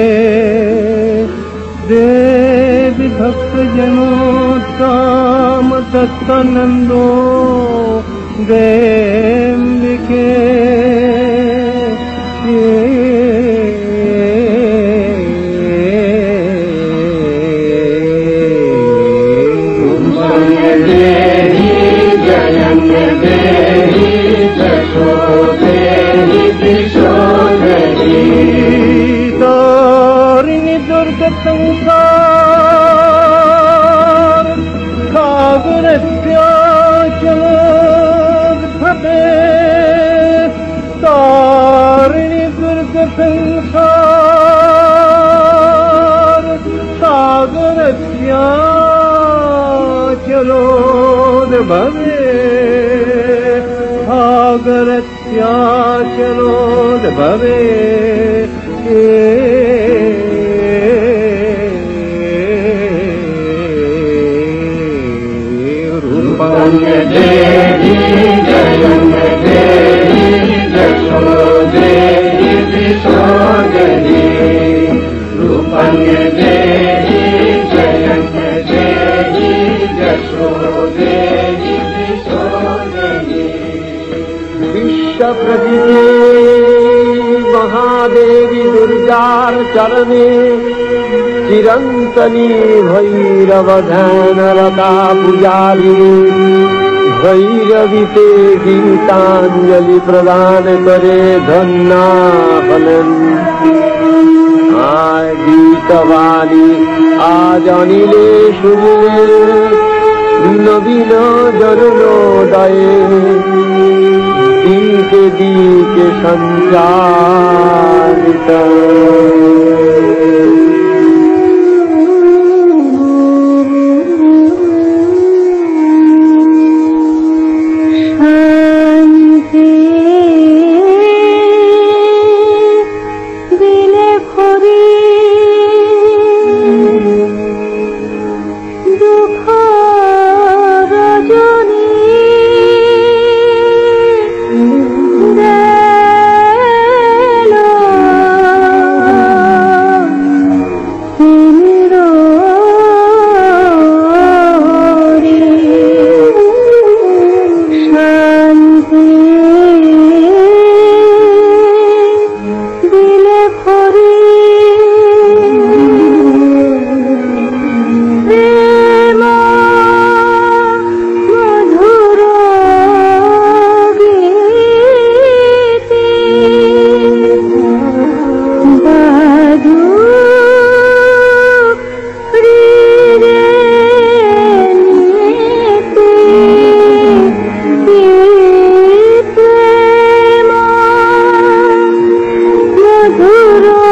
S4: देवी भक्तजनों दाम दत्तनंदो देविके तारिणी दुर्ग संसार सागरत्याचल भवे तारिणी दुर्ग संसार सागरत्याचलो भवे सागरत्याचलो भवे
S1: रूपं देहि जयं देहि यशो देहि दिशो देहि रूपं देहि जयं देहि यशो देहि दिशो देहि
S2: विश्व प्रतिदे महादेवी दुर्गार चरणे चिरंतनी भैरव ध्यानरता पुजारी भैरवी ते गीतांजलि प्रदान करे धन्ना फलन आय गीतवाणी आज अनिले सुजिले नवीन जनोदये दीके दीके संचारित
S3: Guru